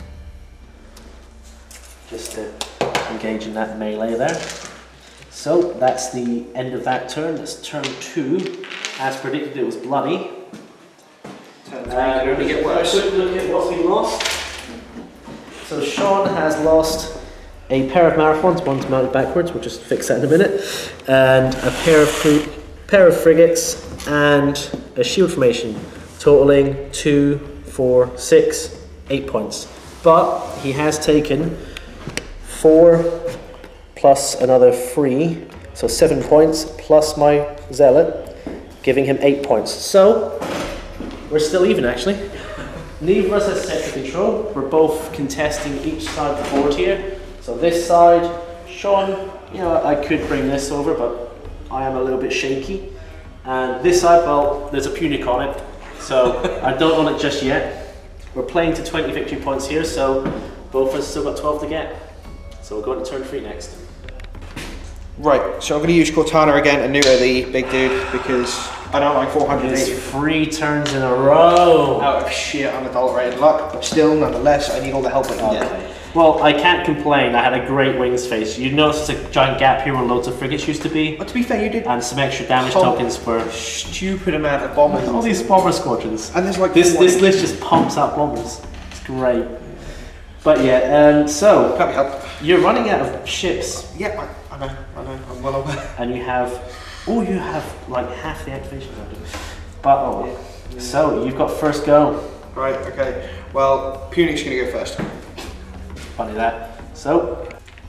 Just to engage in that melee there. So that's the end of that turn. That's turn two. As predicted, it was bloody. Turn three uh, can only get worse. Quick look at what's been lost. So Shaun has lost a pair of marathons, one's mounted backwards, we'll just fix that in a minute, and a pair of fr pair of frigates and a shield formation, totaling two, four, six, eight points. But he has taken four plus another three, so seven points, plus my zealot, giving him eight points. So we're still even actually. Neither of us has sector control. We're both contesting each side of the board here. So this side, Shaun, you know, I could bring this over, but I am a little bit shaky. And this side, well, there's a Punic on it, so I don't want it just yet. We're playing to twenty victory points here, so both of us still got twelve to get. So we'll go into turn three next. Right, so I'm going to use Cortana again and neuter the big dude because I don't like four hundred eighty. It's three turns in a row. Out of sheer unadulterated luck, but still, nonetheless, I need all the help I can okay. get. Well, I can't complain. I had a great wings phase. You notice there's a giant gap here where loads of frigates used to be. But to be fair, you did. And some extra damage tokens for stupid amount of bombers. All these bomber squadrons. And there's like this. This list just pumps out bombers. It's great. But yeah, um, so can't be helped. You're running out of ships. Yeah, I, I know. I know. I'm well aware. And you have, oh, you have like half the activations. But oh, yeah. So you've got first go. Right. Okay. Well, Punic's going to go first. Funny that. So.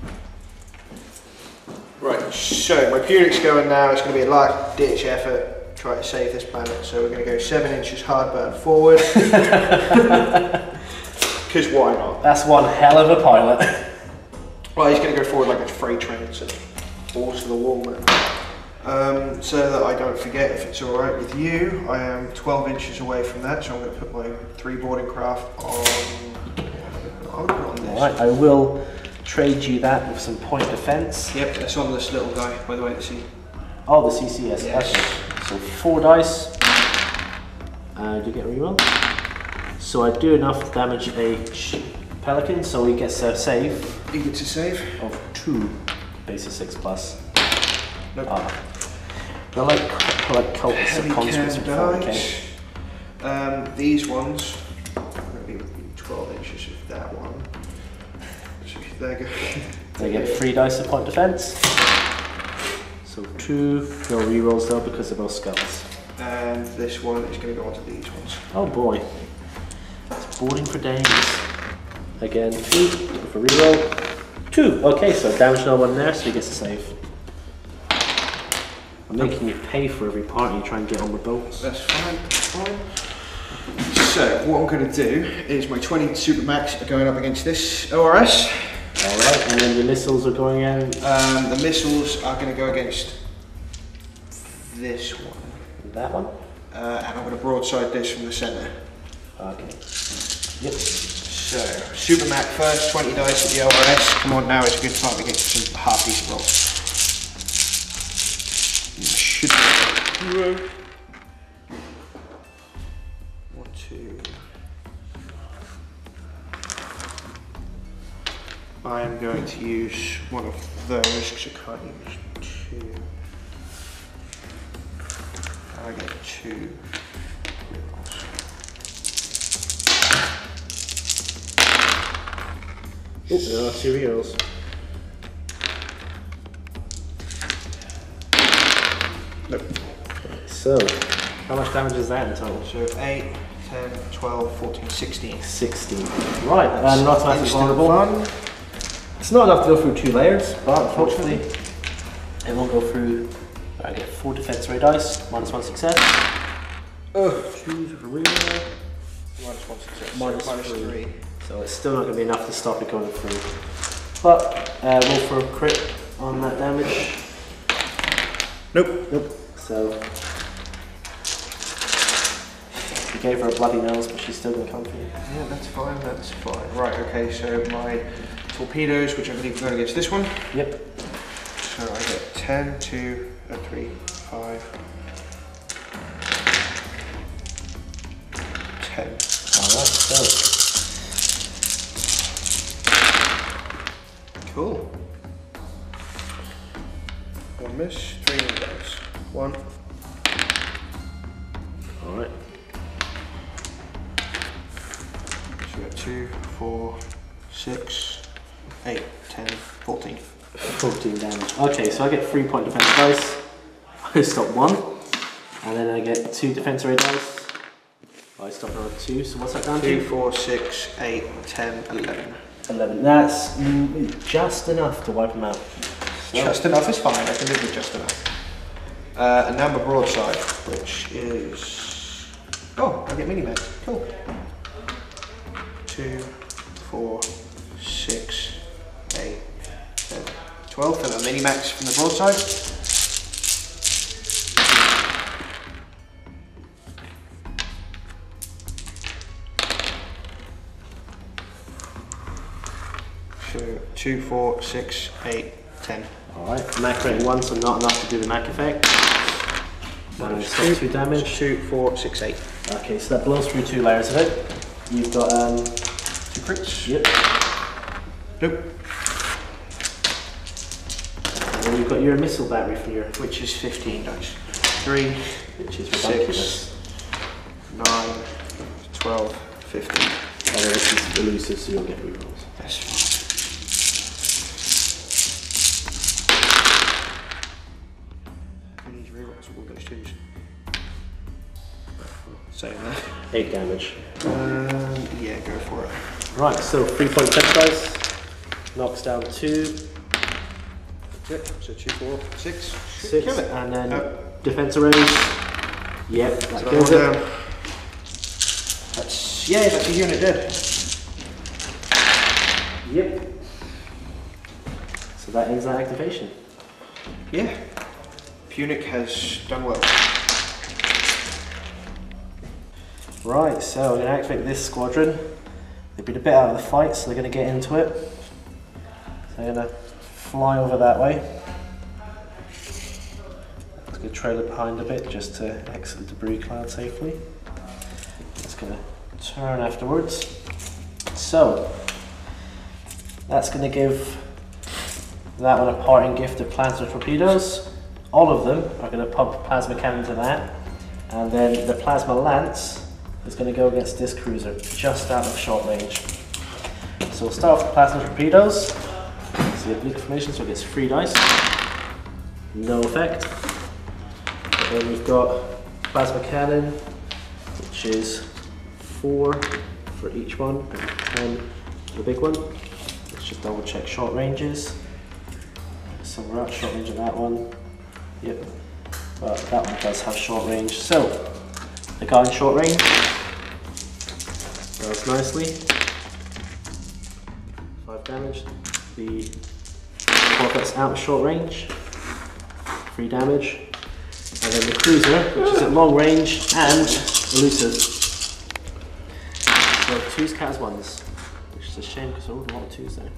Right, so my Punic's going now. It's going to be a light ditch effort, try to save this planet. So we're going to go seven inches hard burn forward. Because why not? That's one hell of a pilot. Well, he's going to go forward like a freight train, so balls to the wall, man. Um, so that I don't forget, if it's all right with you, I am twelve inches away from that, so I'm going to put my three boarding craft on. I'll put it on this. All right, I will trade you that with some point defense. Yep, it's on this little guy, by the way, the C. Oh, the C C S. Yes. Okay. So four dice. Uh, do you get a reroll? So I do enough to damage a pelican, so he gets a save. He gets a save of two, base of six plus. Nope. Ah. They're like like cultists of conscripts from four K. Um, these ones are going to be twelve inches of that one. So there go. They get three dice of point defense. So two, no rerolls though because they're both skulls. and this one is going to go onto these ones. Oh boy. It's boarding for days. Again, two, go for reroll. Two. Okay, so damage no one there, so he gets a save. I'm making you pay for every part you try and get on the boats. That's fine, that's fine. So, what I'm going to do is my twenty Super Max are going up against this O R S. Alright, and then the missiles are going in? Um, the missiles are going to go against this one. That one? Uh, and I'm going to broadside this from the centre. Okay. Yep. So, Super Mac first, twenty dice at the O R S. Come on, now it's a good time to get some half decent rolls. Should be one, two. I am going to use one of those because I can't use two. I get two. Oops, there are two reels. Nope. So, how much damage is that in total? So eight, ten, twelve, fourteen, sixteen. sixteen. Right, and not automatic Instant vulnerable. fun. It's not enough to go through two layers, but unfortunately, it won't go through. I get four defense ray dice, minus one success. Ugh. Choose for reroll. Minus one success. Minus Minus three. three. So it's still not going to be enough to stop it going through. But uh, roll for a crit on that damage. Nope. Nope. So we gave her a bloody nose, but she's still going to come for you. Yeah, that's fine. That's fine. Right. Okay. So my torpedoes, which I believe are going against this one. Yep. So I get ten, two, and three, five, ten. Alright, so. Cool. One miss, three dice. One. Alright. So we got two, four, six, eight, ten, fourteen. fourteen damage. Okay, so I get three point defense dice. I stop one. And then I get two defense ray dice. I stop her at two, so what's that down Two, to? four, six, eight, ten, eleven. eleven. That's mm, just enough to wipe them out. So, Just enough is fine, I can live with just enough. Uh, and now my broadside, which is... Oh, I get mini-med, cool. Two, four, six, eight, ten, twelve for the mini-max from the broadside. So, two, four, six, eight, ten. Alright, Mac rating one, so not enough to do the Mac effect. And Minus stop two, two damage. Two, four, six, eight. Okay, so that blows through two layers of it. You've got um Two crits. Yep. Nope. And then you've got your missile battery for your Which is fifteen dice. Three, which is ridiculous. six, nine, twelve, fifteen. Although this is elusive, so you'll get rerolls. That's fine. Who needs rerolls? We'll go twos. Same there. Eight damage. Um, yeah, go for it. Right, so three point defense dice. Knocks down two. Yep, so two, four, six. Six, Kill it. and then Oh. defense arrays. Yep, that So kills one it. down. That's, yeah, that's a unit dead. Yep. So that ends that activation. Yeah. Punic has done well. Right, so I'm going to activate this squadron. They've been a bit out of the fight, so they're going to get into it. So they're going to fly over that way. Let's go trail it behind a bit just to exit the debris cloud safely. It's going to turn afterwards. So that's going to give that one a parting gift of plasma torpedoes. All of them are going to pump plasma cannon to that, and then the plasma lance is going to go against this cruiser just out of short range. So we'll start with the plasma torpedoes. So the oblique formation, so it gets three dice. No effect. But then we've got plasma cannon, which is four for each one, and ten for the big one. Let's just double check short ranges. So we're at short range of that one. Yep, but that one does have short range. So the guy in short range goes nicely. Five damage. The Corvette's out of short range. Three damage. And then the cruiser, which is at long range and elusive. So twos, cats, ones. Which is a shame because I rolled a lot of twos there.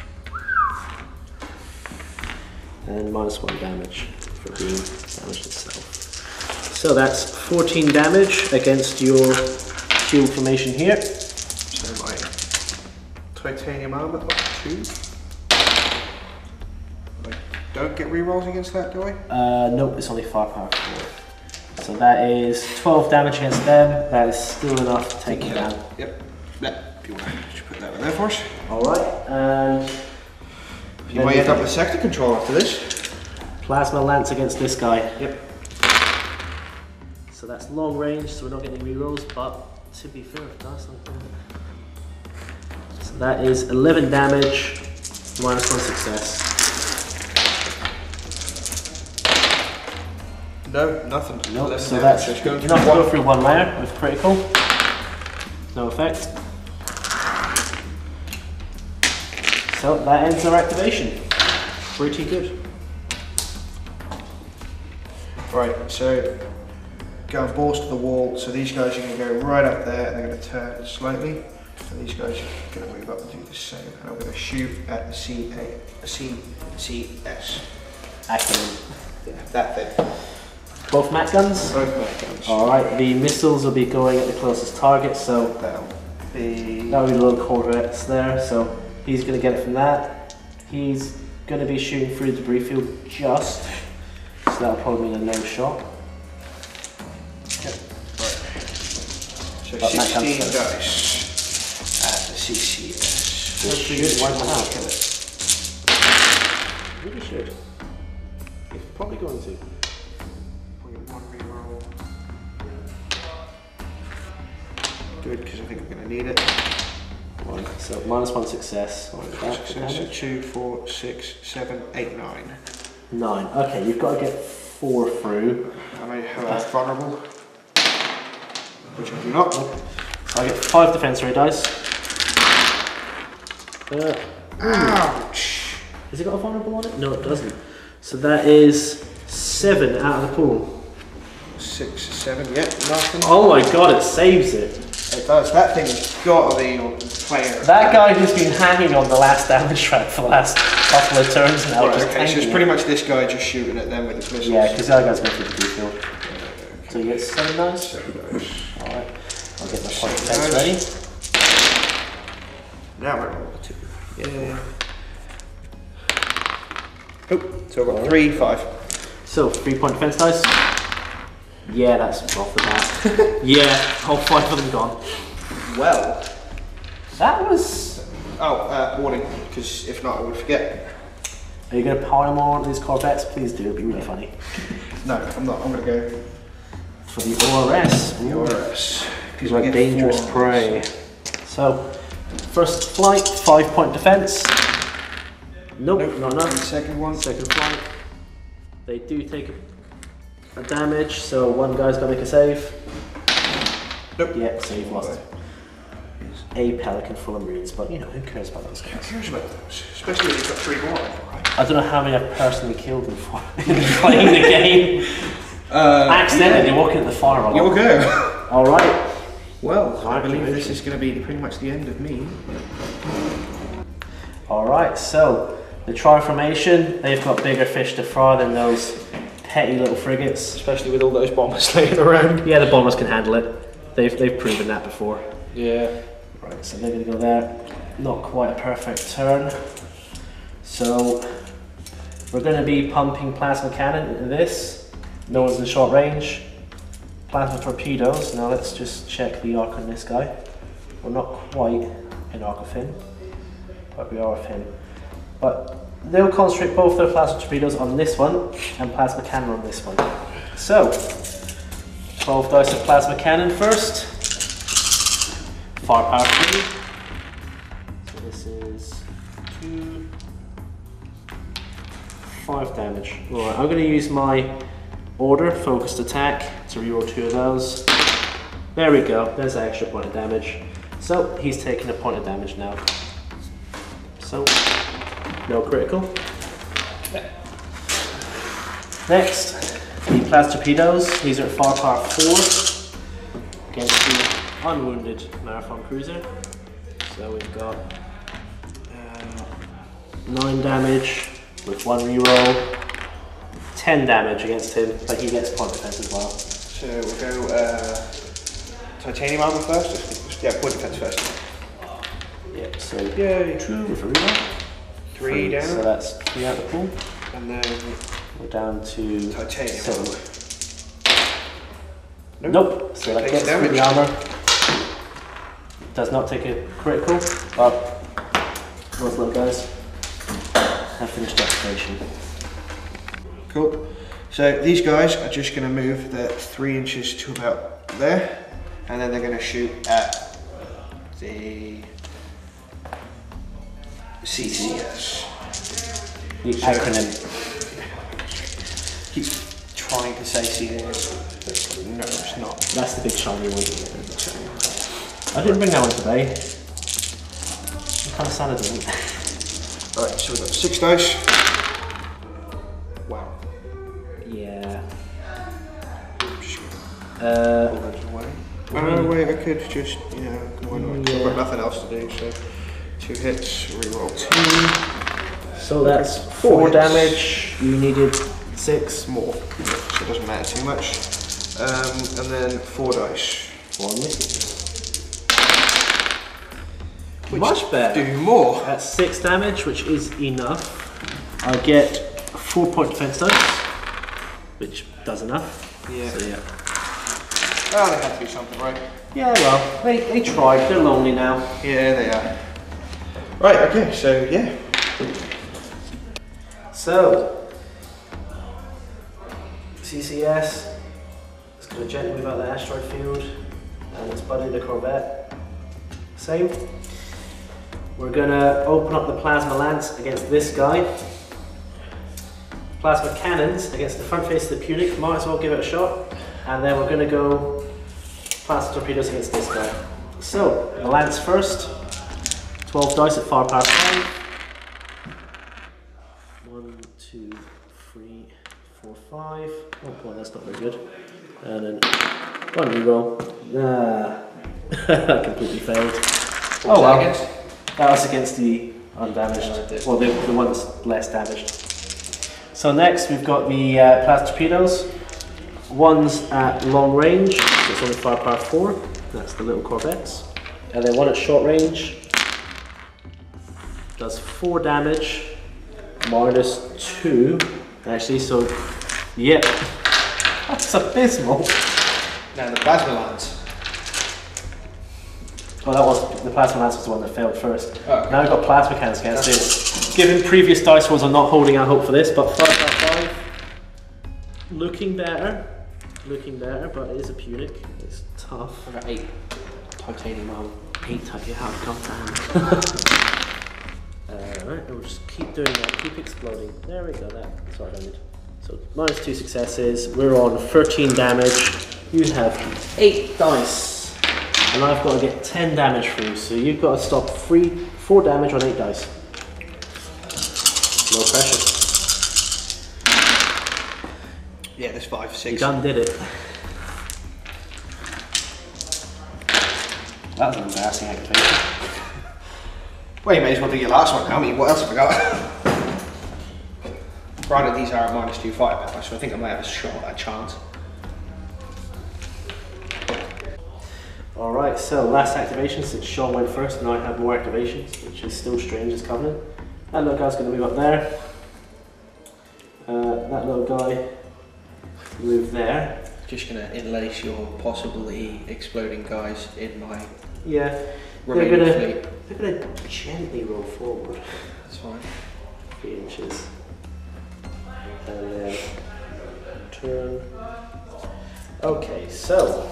And minus one damage for being damaged itself. So that's fourteen damage against your shield formation here. So my titanium armor, got two. I don't get rerolls against that, do I? Uh, nope, it's only firepower four. So that is twelve damage against them. That is still enough to take you down. Yep. Yeah. If you want to put that one there for us. Alright, and you might end up with sector control after this. Plasma lance against this guy. Yep. So that's long range, so we're not getting rerolls, but to be fair, it does something. So that is eleven damage, minus one success. No, nothing. Nope, so that's, just going you're not going to go through one layer with critical. No effect. So that ends our activation. Pretty good. Right, so going balls to the wall, so these guys are going to go right up there and they're going to turn slightly. And these guys are going to move up and do the same. And I'm going to shoot at the C A, C C S. Activate. Yeah, that thing. Both max guns? Both max guns. Alright, the missiles will be going at the closest target, so That'll be... that'll be the little Corvettes there, so he's going to get it from that. He's going to be shooting through the debris field just, so that'll probably mean a no shot. Yep. Right. So But max sixteen guns dice at the C C S. It should wipe them out. Kill it. Really should. It's probably going to. One reroll. Good, because I think I'm going to need it. One. So minus one success. On that Success damage. at two, four, six, seven, eight, nine. Nine. Okay, you've got to get four through. Am I uh, vulnerable? Which I do not. So I get five defense ray dice. Uh, Ouch! has it got a vulnerable on it? No, it doesn't. So that is seven out of the pool. Six, seven, yep, nothing. Oh my god, it saves it. It does. That thing's got to be on player. That guy who's been hanging on the last damage track for the last couple of turns now. Right, just okay, so it's tanking pretty it. much this guy just shooting at them with the missiles. Yeah, because the other guy's going through the blue field. Okay. So you get seven dice? Seven dice. Alright, I'll get my point Seven defense ready. Now we're roll two. Yeah. Oh, so I've got three, five. So, three point defense dice. Yeah, that's off the bat. Yeah, all five of them gone. Well. That was... Oh, uh, warning, because if not I would forget. Are you going to power more onto these Corvettes? Please do, it'd be really funny. No, I'm not. I'm going to go For the O R S. for the O R S. These are dangerous prey. So, first flight, five point defense. Nope, Nope. not enough. Second one. Second flight. They do take a, a damage, so one guy's got to make a save. Nope. Yeah, so you've lost a pelican full of marines, but you know, who cares about those Who guys? cares about those? Especially if you've got three more, right? I don't know how many I've personally killed them for playing the game. Uh, Accidentally walking at the fire alarm. You'll go. Alright. Well, I believe this is going to be pretty much the end of me. Alright, so the tri formation, they've got bigger fish to fry than those petty little frigates. Especially with all those bombers laying around. Yeah, the bombers can handle it. They've, they've proven that before. Yeah. Right, so they're going to go there. Not quite a perfect turn. So we're going to be pumping plasma cannon into this. No one's in short range. Plasma torpedoes. Now let's just check the arc on this guy. We're not quite in arc of him, but we are of him. But they'll concentrate both their plasma torpedoes on this one and plasma cannon on this one. So twelve dice of plasma cannon first. Firepower three. So this is two, five damage. Alright, I'm going to use my order, focused attack, to reroll two of those. There we go, there's an extra point of damage. So he's taking a point of damage now. So, no critical. Next, the Class Torpedoes. These are at firepower four against the unwounded Marathon Cruiser. So we've got uh, nine damage with one reroll, ten damage against him, but he gets point defense as well. So we'll go uh, titanium armor first. Yeah, point defense first. Yep. So Yay. two with a reroll. Three, three down. So that's three out of the pool. And then We're down to titanium seven. armor. Nope. Nope. So that Takes gets through damage. the armor. Does not take a critical, but those little guys have finished activation. Cool. So these guys are just going to move the three inches to about there, and then they're going to shoot at the C C S. The So- acronym. Keep trying to say C C S, but no, it's not. That's the big shiny one. I didn't bring that one today. I'm kind of sad I didn't. Right, so we've got six dice. Wow. Yeah. Just Uh, hold it away. Oh, wait, I could just, you know, why not? I've got nothing else to do, so two hits, reroll two. so that's Four four hits. damage. You needed six more. Yeah, so it doesn't matter too much. Um, and then four dice. One missing. Which Much better. do more. That's six damage, which is enough. I get four point defense dice, which does enough. Yeah. So yeah. Oh, they have to do something, right? Yeah, well, they, they tried. They're lonely now. Yeah, they are. Right, okay, so yeah. So, C C S is going to gently move out the asteroid field, and it's buddy the Corvette. Same. We're going to open up the plasma lance against this guy. Plasma cannons against the front face of the Punic. Might as well give it a shot. And then we're going to go plasma torpedoes against this guy. So, the lance first. twelve dice at firepower five. One, two, three, four, five. Oh boy, that's not very good. And then one reroll. Ah, completely failed. Oh well. Against? That was against the undamaged, well, the, the ones less damaged. So next we've got the uh, plasma torpedoes. One's at long range, so it's only firepower four. That's the little corvettes. And then one at short range does four damage, minus two. Actually, so yep, that's abysmal. Now the plasma lance. Oh, that was the plasma lance was the one that failed first. Oh, okay. Now we've got plasma cannons against it. Given previous dice rolls, I'm not holding out hope for this, but five out of five. Looking better. Looking better, but it is a Punic. It's tough. I got eight titanium armor. Eight type you have, goddamn. Alright, we'll just keep doing that, keep exploding. There we go, that's what I did. So, minus two successes, we're on thirteen damage. You have eight dice. And I've got to get ten damage through, so you've got to stop three, four damage on eight dice. No pressure. Yeah, there's five, six. You done did it. That was an embarrassing activation. Well, you may as well do your last one now. I mean, what else have I got? Granted, these are at minus two firepower, so I think I might have a shot, a chance. Alright, so last activation since Shaun went first, now I have more activations, which is still strange as Covenant. That little guy's going to move up there. Uh, that little guy move there. Just going to interlace your possibly exploding guys in my Yeah, they're remaining going to fleet. they're going to gently roll forward That's fine. three inches. And then turn. Okay, so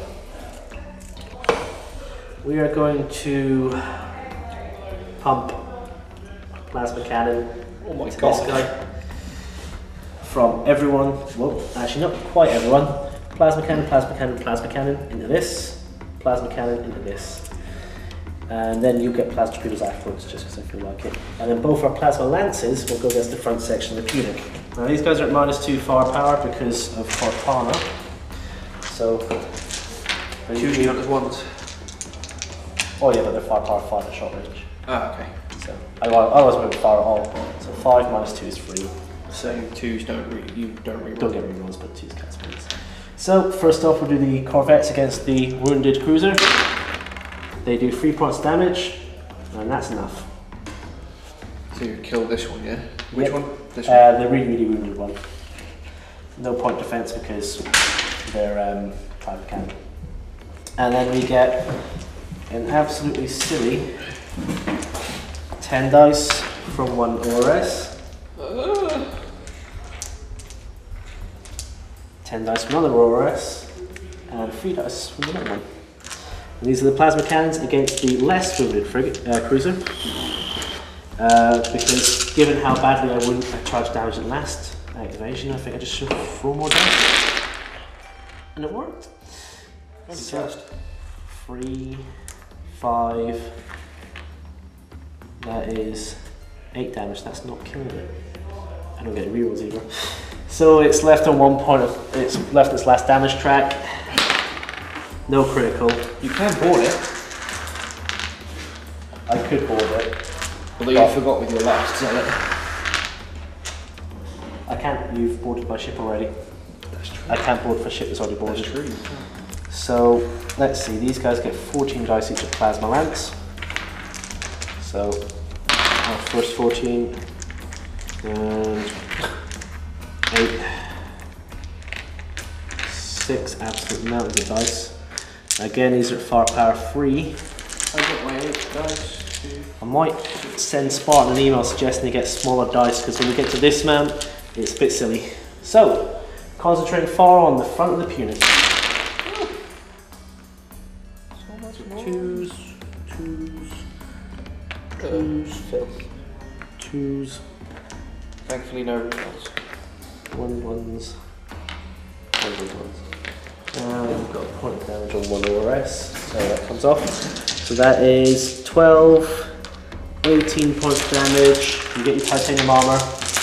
we are going to pump plasma cannon Oh my to god. this guy from everyone. Well, actually not quite everyone. Plasma cannon, plasma cannon, plasma cannon into this. Plasma cannon into this. And then you get plasma torpedoes afterwards, just because I feel like it. And then both our plasma lances will go against the front section of the Punic. Now these guys are at minus two firepower because of Cortana. So, Two units ones. oh yeah, but they're firepower five at short range. Ah, okay. So I, I was moving fire at all. So five minus two is three. So twos don't re you don't re Don't get rerolls, but two's cast points. So first off, we'll do the corvettes against the wounded cruiser. They do three points damage, and that's enough. So you kill this one, yeah? Which Yep. one? This one? Uh, the really, really wounded one. No point defense because they're um, private cannon. And then we get an absolutely silly ten dice from one O R S. Uh. ten dice from another O R S. And three dice from another one. And these are the plasma cannons against the less wounded frigate, uh, cruiser. Uh, because given how badly I wouldn't I charged damage at last activation, I think I just should throw more dice. And it worked. So, three, five, that is eight damage, that's not killing it. I don't get rerolls either. So it's left on one point of, it's left its last damage track. No critical. You can board it. I could board it. Although you forgot with your last, so I can't, you've boarded my ship already. that's true. I can't board for ship that's already boarded. That's true. So let's see, these guys get fourteen dice each of plasma lance. So our first fourteen and eight, six absolute mountains of dice. Again, these are firepower free. I got my eight dice. Two. I might send Spartan an email suggesting he gets smaller dice because when we get to this mount, it's a bit silly. So, concentrating far on the front of the Punic. Twos, twos, twos, Phil. twos, Thankfully no results. one ones, one ones, ones. And we've got a point of damage on one O R S, so that comes off. So that is twelve, eighteen points of damage. You get your titanium armor.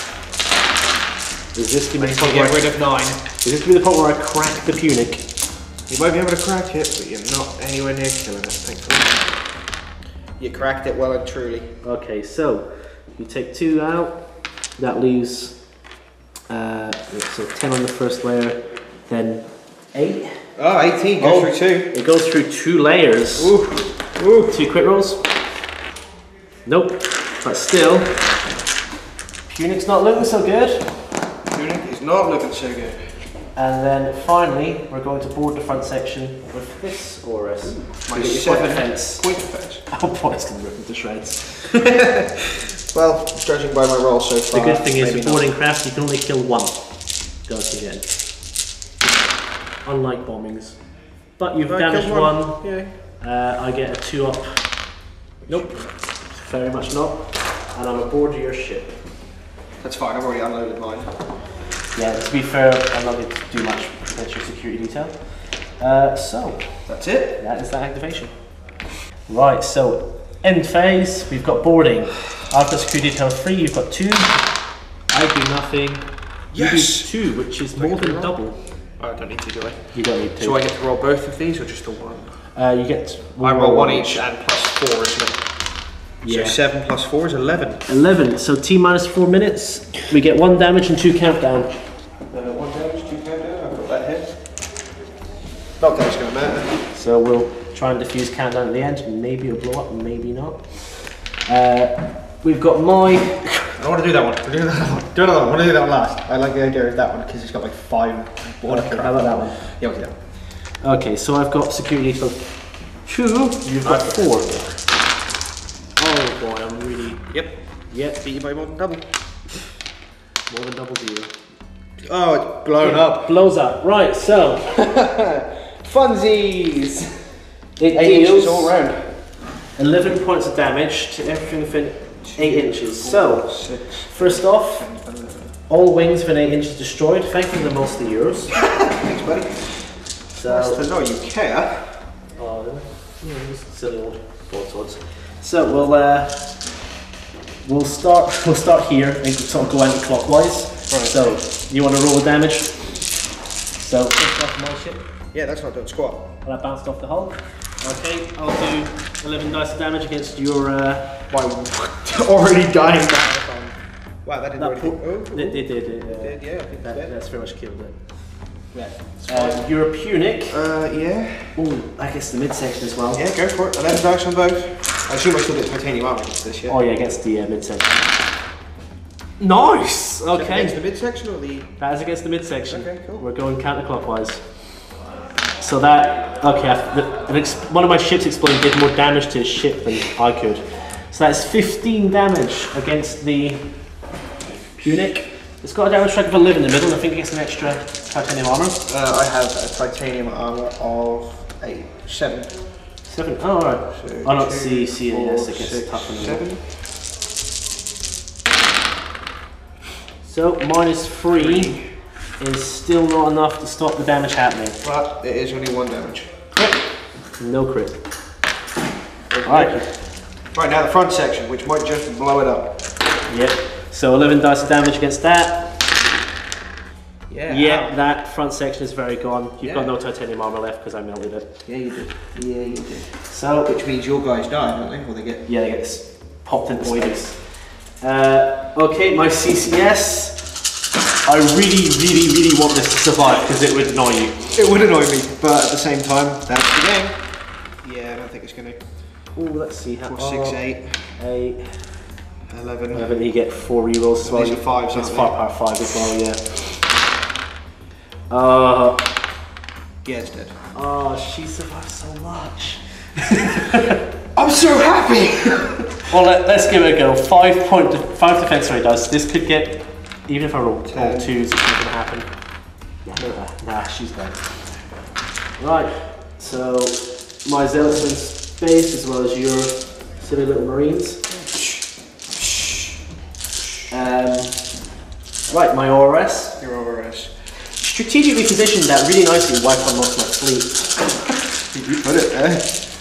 Is this going to be the point where Get rid of nine. Is this going to be the point where I crack the Punic? You might be able to crack it, but you're not anywhere near killing it, thankfully. You cracked it well and truly. Okay, so you take two out. That leaves uh, so ten on the first layer, then eight. Oh, eighteen goes Oh. through two. It goes through two layers. Ooh. Ooh. Two crit rolls. Nope, but still, Punic's not looking so good. Punic is not looking so good. And then finally, we're going to board the front section with this O R S. My You get your seven point defense. point defense. Oh boy, it's going to rip into shreds. Well, judging by my roll so The far, good thing is maybe with not. boarding craft, you can only kill one. Goes again. Unlike bombings. But you've Have I damaged killed one. one? Yeah. Uh, I get a two up. Nope. Very much not. And I'm aboard your ship. That's fine, I've already unloaded mine. Yeah, to be fair, I'm not going to do much potential security detail. Uh, so, That's it? that is that activation. Right, so end phase, we've got boarding. After security detail three, you've got two. I do nothing. You Yes! do two, which is Do I more get to than roll? double. Oh, I don't need to, do I? You don't need to. So I get to roll both of these or just the one? Uh, you get. I roll one each and plus four, isn't it? Yeah. So seven plus four is eleven. eleven. So T minus four minutes. We get one damage and two countdown. Uh, one damage, two countdown, I've got that hit. Not that it's going to matter. So we'll try and defuse countdown at the end. Maybe it'll blow up, maybe not. Uh, we've got my. I don't want to do that one. We're doing that one. Do another one. I want to do that one last. I like the idea of that one because it's got like five border Okay, how about that one? Yeah, we'll do that one. Okay, so I've got security detail two. You've got I've four. Oh boy, I'm really. Yep. Yep, Beat you by more than double. more than double zero. Oh, it's blown up. Blows up. Right, so. Funsies! It Eight deals inches all round. eleven points of damage to everything within eight inches. So, Six. first off, all wings within eight inches destroyed. Thankfully, they're mostly yours. Thanks, buddy. So, That's all you care. oh, yeah, just silly old broadswords. So we'll uh, we'll start we'll start here and sort of go anti-clockwise. Right. So you want to roll the damage? So first off my ship. Yeah, that's not done squat. Well, I bounced off the hull. Okay, I'll do eleven dice of damage against your. Uh, Why? Already dying marathon. Wow, that didn't that really. po- Oh, It did, did, did, uh, did, yeah, I think that, that, that's very much killed it. yeah. Uh, you're a Punic. Uh, yeah. Oh, I guess the midsection as well. Yeah, go for it. eleven dice on both. I assume I still get titanium armor against this, yeah? Oh yeah, against the uh, midsection. Nice. Is that Okay. against the midsection or the. That is against the midsection. Okay, cool. We're going counterclockwise. So that, okay, I've- the, an ex one of my ships exploding did more damage to his ship than I could. So that's fifteen damage against the Punic. It's got a damage track of eleven in the middle, and I think it gets an extra titanium armor. Uh, I have a titanium armor of eight, seven. Seven. Oh, alright. So I don't two, see C A S, it four, gets six, tougher than seven. that. So minus three is still not enough to stop the damage happening. But it is only one damage. No crit. Okay. Alright. Right, now the front section, which might just blow it up. Yep. So eleven dice of damage against that. Yeah. Yeah, ow. that front section is very gone. You've Yeah. got no titanium armor left because I melted it. Yeah, you did. Yeah, you did. So, Which means your guys die, don't they? Or they get. yeah, they get s- popped into space. Uh, okay, my C C S. I really, really, really want this to survive because it would annoy you. It would annoy me, but at the same time, that's the game. Yeah, I don't think it's going to. Oh, let's see how. Four, six, eight, Eight. eleven. eleven, you get four rerolls as well. These are fives, It's aren't five power five as well, yeah. Uh, Yeah, it's dead. oh, she survived so much. I'm so happy! Well, let, let's give it a go. Five point, de five defense rate does. This could get, even if I roll, roll Ten. twos, it's not going to happen. Yeah, uh, nah, she's dead. Right, so my zealots are in space as well as your silly little marines. Um, right, my O R S. Your O R S. Strategically positioned that really nicely, wipe on most of my fleet. You put it there.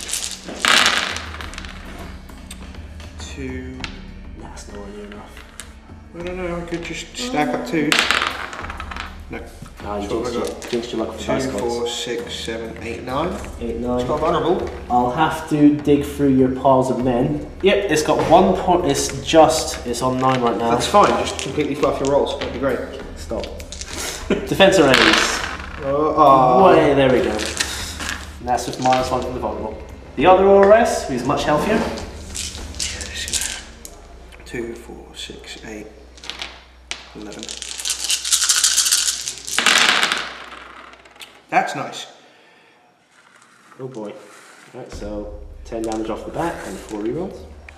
Two. That's nowhere near enough. I don't know, I could just stack up two. No. Nah, you So what jinxed have I your- jinxed your luck for dice Two, gods. four, six, seven, eight, nine. Eight, It's nine. got vulnerable. I'll have to dig through your piles of men. Yep, it's got one point, it's just, it's on nine right now. That's fine, just completely fluff your rolls. That'd be great. Stop. Defense of enemies. Oh, oh. Way, there we go. And that's with minus one from the vulnerable. The other O R S, who's much healthier. Two, four, six, eight, eleven. That's nice. Oh boy. Right, so ten damage off the bat and four rerolls.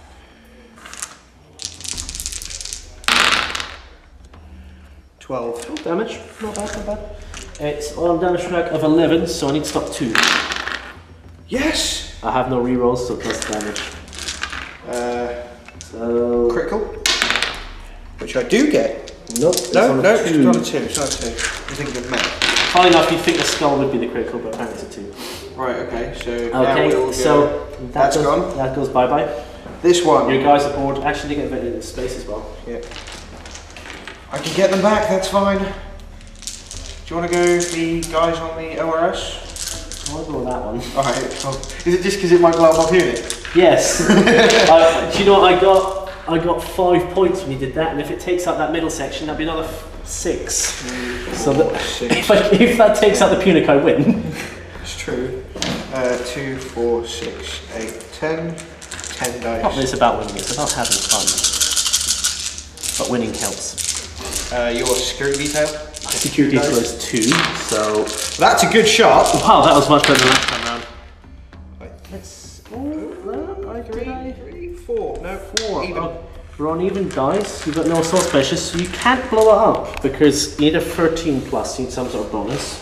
Twelve. Oh, damage, not bad, not bad. It's on damage track of eleven, so I need to stop two. Yes! I have no rerolls, so plus damage. Uh, So critical. Which I do get. nope. It's No, on a no, it's two. not a two. It's not a two. I'm thinking of math. Funny enough, you'd think the skull would be the critical, but apparently it's a two. Right, okay, so now Okay, we'll go. so that That's goes, gone. That goes bye bye. This one. Your guys aboard actually get invented into space as well. Yeah. I can get them back, that's fine. Do you want to go the guys on the O R S? I'll go with that one. Alright, cool. Is it just because it might blow up my unit? Yes. I, do you know what I got? I got five points when you did that, and if it takes out that middle section, that'd be another f six. Two, So four, that, six. if, I, if that takes out the Punic, I win. It's true. Uh, two, four, six, eight, ten. Ten Not dice. it's about winning, it's about having fun. But winning counts. Uh, your security detail. My security Dice. detail is two, so That's a good shot. wow, that was much better than last time round. Wait. Let's. Oh, no, I Three, three, four. No, four. Four. Even. Oh, We're on even dice. You've got no assault specialist, so you can't blow it up because you need a thirteen plus. You need some sort of bonus.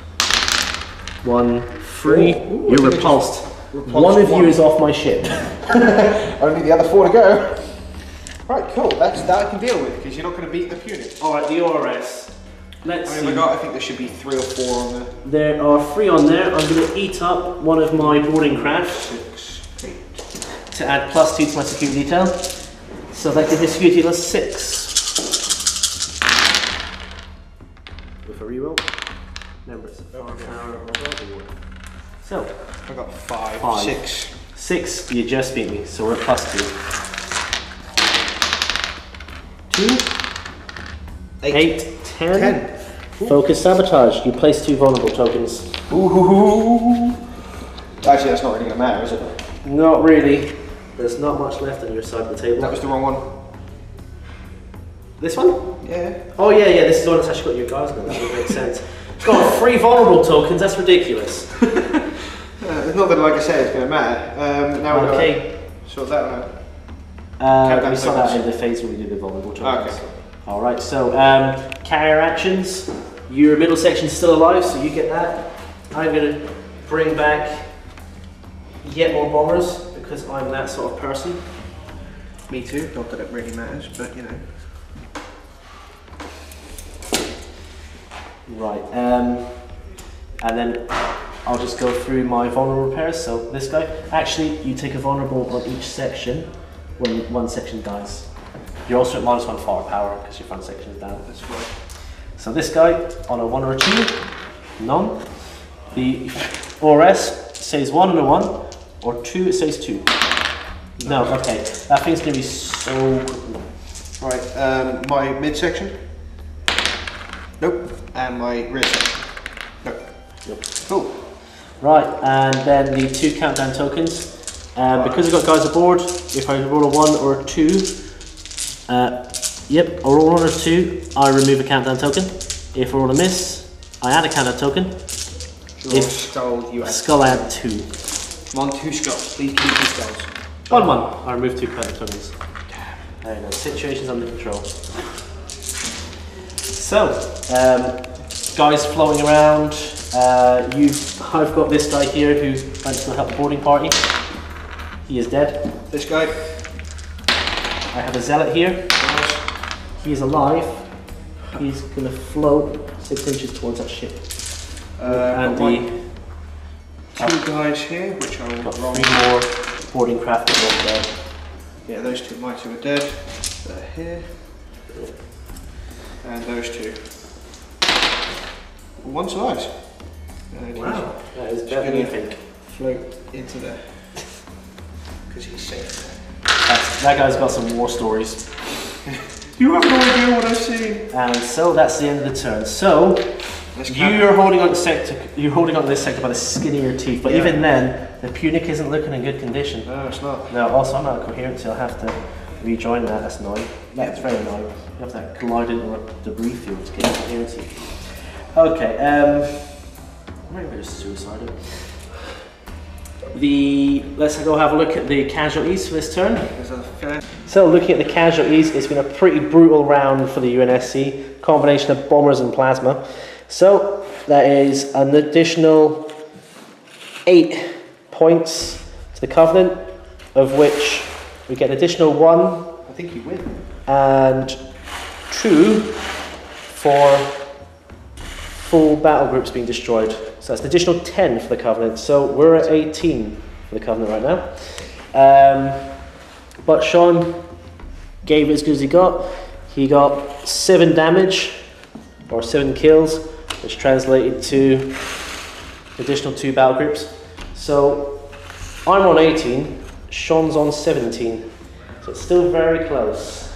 One, three. Ooh, ooh, You're repulsed. repulsed. One of one. you is off my ship. Only the other four to go. Right, cool. That's that I can deal with because you're not going to beat the Punic. All right, the O R S. Let's I mean, see. got, I think there should be three or four on there. There are three on there. I'm going to eat up one of my boarding craft Six, eight. to add plus two to my security detail. So that gives me security detail six. With a reroll. Remember, it's a power reward. So, I got five, five. six. Six, you just beat me, so we're at plus two. Two. Eight. Eight. Ten. Ten. Focus sabotage. You place two vulnerable tokens. Ooh. Actually, that's not really going to matter, is it? Not really. There's not much left on your side of the table. That was the wrong one. This one? Yeah. Oh yeah, yeah. This is the one that's actually got your guys on. That would make sense. It's got three vulnerable tokens. That's ridiculous. uh, it's not that, like I said, it's going to matter. Um, now we're okay. going to sort that one out. Uh, we saw that in the phase when we did the vulnerable tokens. Okay. All right. So um, carrier actions. Your middle section is still alive, so you get that. I'm going to bring back yet more bombers because I'm that sort of person. Me too. Not that it really matters, but you know. Right. Um, and then I'll just go through my vulnerable repairs. So this guy, actually, you take a vulnerable on each section when one section dies. You're also at minus one firepower because your front section is down. That's right. So this guy on a one or a two, none. The O R S says one and a one, or two it says two. No, okay. That thing's gonna be so. Right. Um, my midsection. Nope. And my rear section. Nope. Yep. Cool. Right, and then the two countdown tokens. Um, because I've got guys aboard, if I roll a one or a two, uh, yep, I roll a one or a two, I remove a countdown token. If I roll a miss, I add a countdown token. If skull, you add skull, I add two. One, two skulls. Please keep two skulls. One, one. I remove two countdown tokens. There you go. Situation's under control. So, um, guys flowing around. Uh, you've, I've got this guy here who went to help the boarding party. He is dead. This guy. I have a zealot here. He is alive. He's going to float six inches towards that ship. Uh, and the two guys here, which I will got roll. three more boarding craft that are dead. Yeah, those two mighty are dead. They're here. And those two. One survives. And Wow, that is he's better than you gonna think. float into there. Because he's safe there. That's, that guy's got some war stories. You have no idea what I've seen. And so that's the end of the turn. So you're holding on to sector. You're holding on to this sector by the skin of your teeth. But Yeah. even then, the Punic isn't looking in good condition. No, it's not. No. Also, I'm out of coherency. I'll have to rejoin that. That's annoying. That's very annoying. You have to glide into a debris field to get coherency. Okay. Um, I'm maybe just suicidal. The let's go have a look at the casualties for this turn. There's a fair. So looking at the casualties, it's been a pretty brutal round for the U N S C, combination of bombers and plasma. So that is an additional eight points to the Covenant, of which we get an additional one I think you win. and two for full battle groups being destroyed. So that's an additional ten for the Covenant. So we're at eighteen for the Covenant right now. Um, but Shaun gave it as good as he got. He got seven damage, or seven kills, which translated to additional two battle groups. So I'm on eighteen, Shaun's on seventeen. So it's still very close.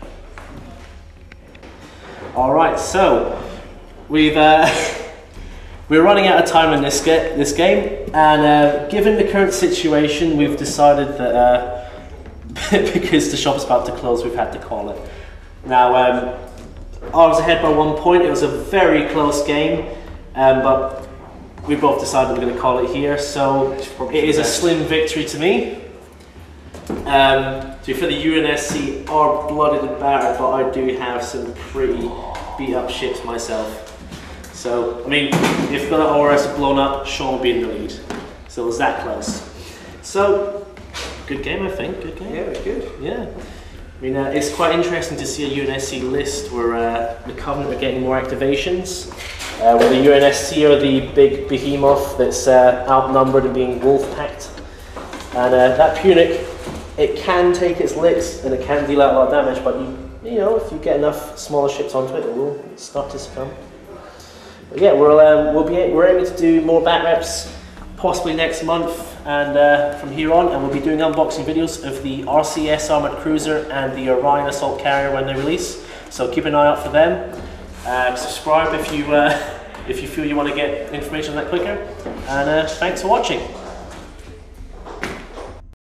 Alright, so we've uh, we're running out of time in this, ge this game, and uh, given the current situation, we've decided that uh, because the shop is about to close, we've had to call it. Now, um, I was ahead by one point. It was a very close game, um, but we both decided we're going to call it here. So it is a slim victory to me. Um, So for the U N S C are blooded and battered, but I do have some pretty beat up ships myself. So, I mean, if the O R S are blown up, Shaun will be in the lead. So it was that close. So, good game, I think. Good game. Yeah, it was good. Yeah. I mean, uh, it's quite interesting to see a U N S C list where uh, the Covenant are getting more activations, uh, where the U N S C are the big behemoth that's uh, outnumbered and being wolf-packed. And uh, that Punic, it can take its licks and it can deal out a lot of damage, but you, you know, if you get enough smaller ships onto it, it will start to succumb. But yeah, we'll, um, we'll be, we're aiming to do more bat reps possibly next month and uh, from here on, and we'll be doing unboxing videos of the R C S Armoured Cruiser and the Orion Assault Carrier when they release, so keep an eye out for them. Uh, subscribe if you, uh, if you feel you want to get information on that quicker, and uh, thanks for watching.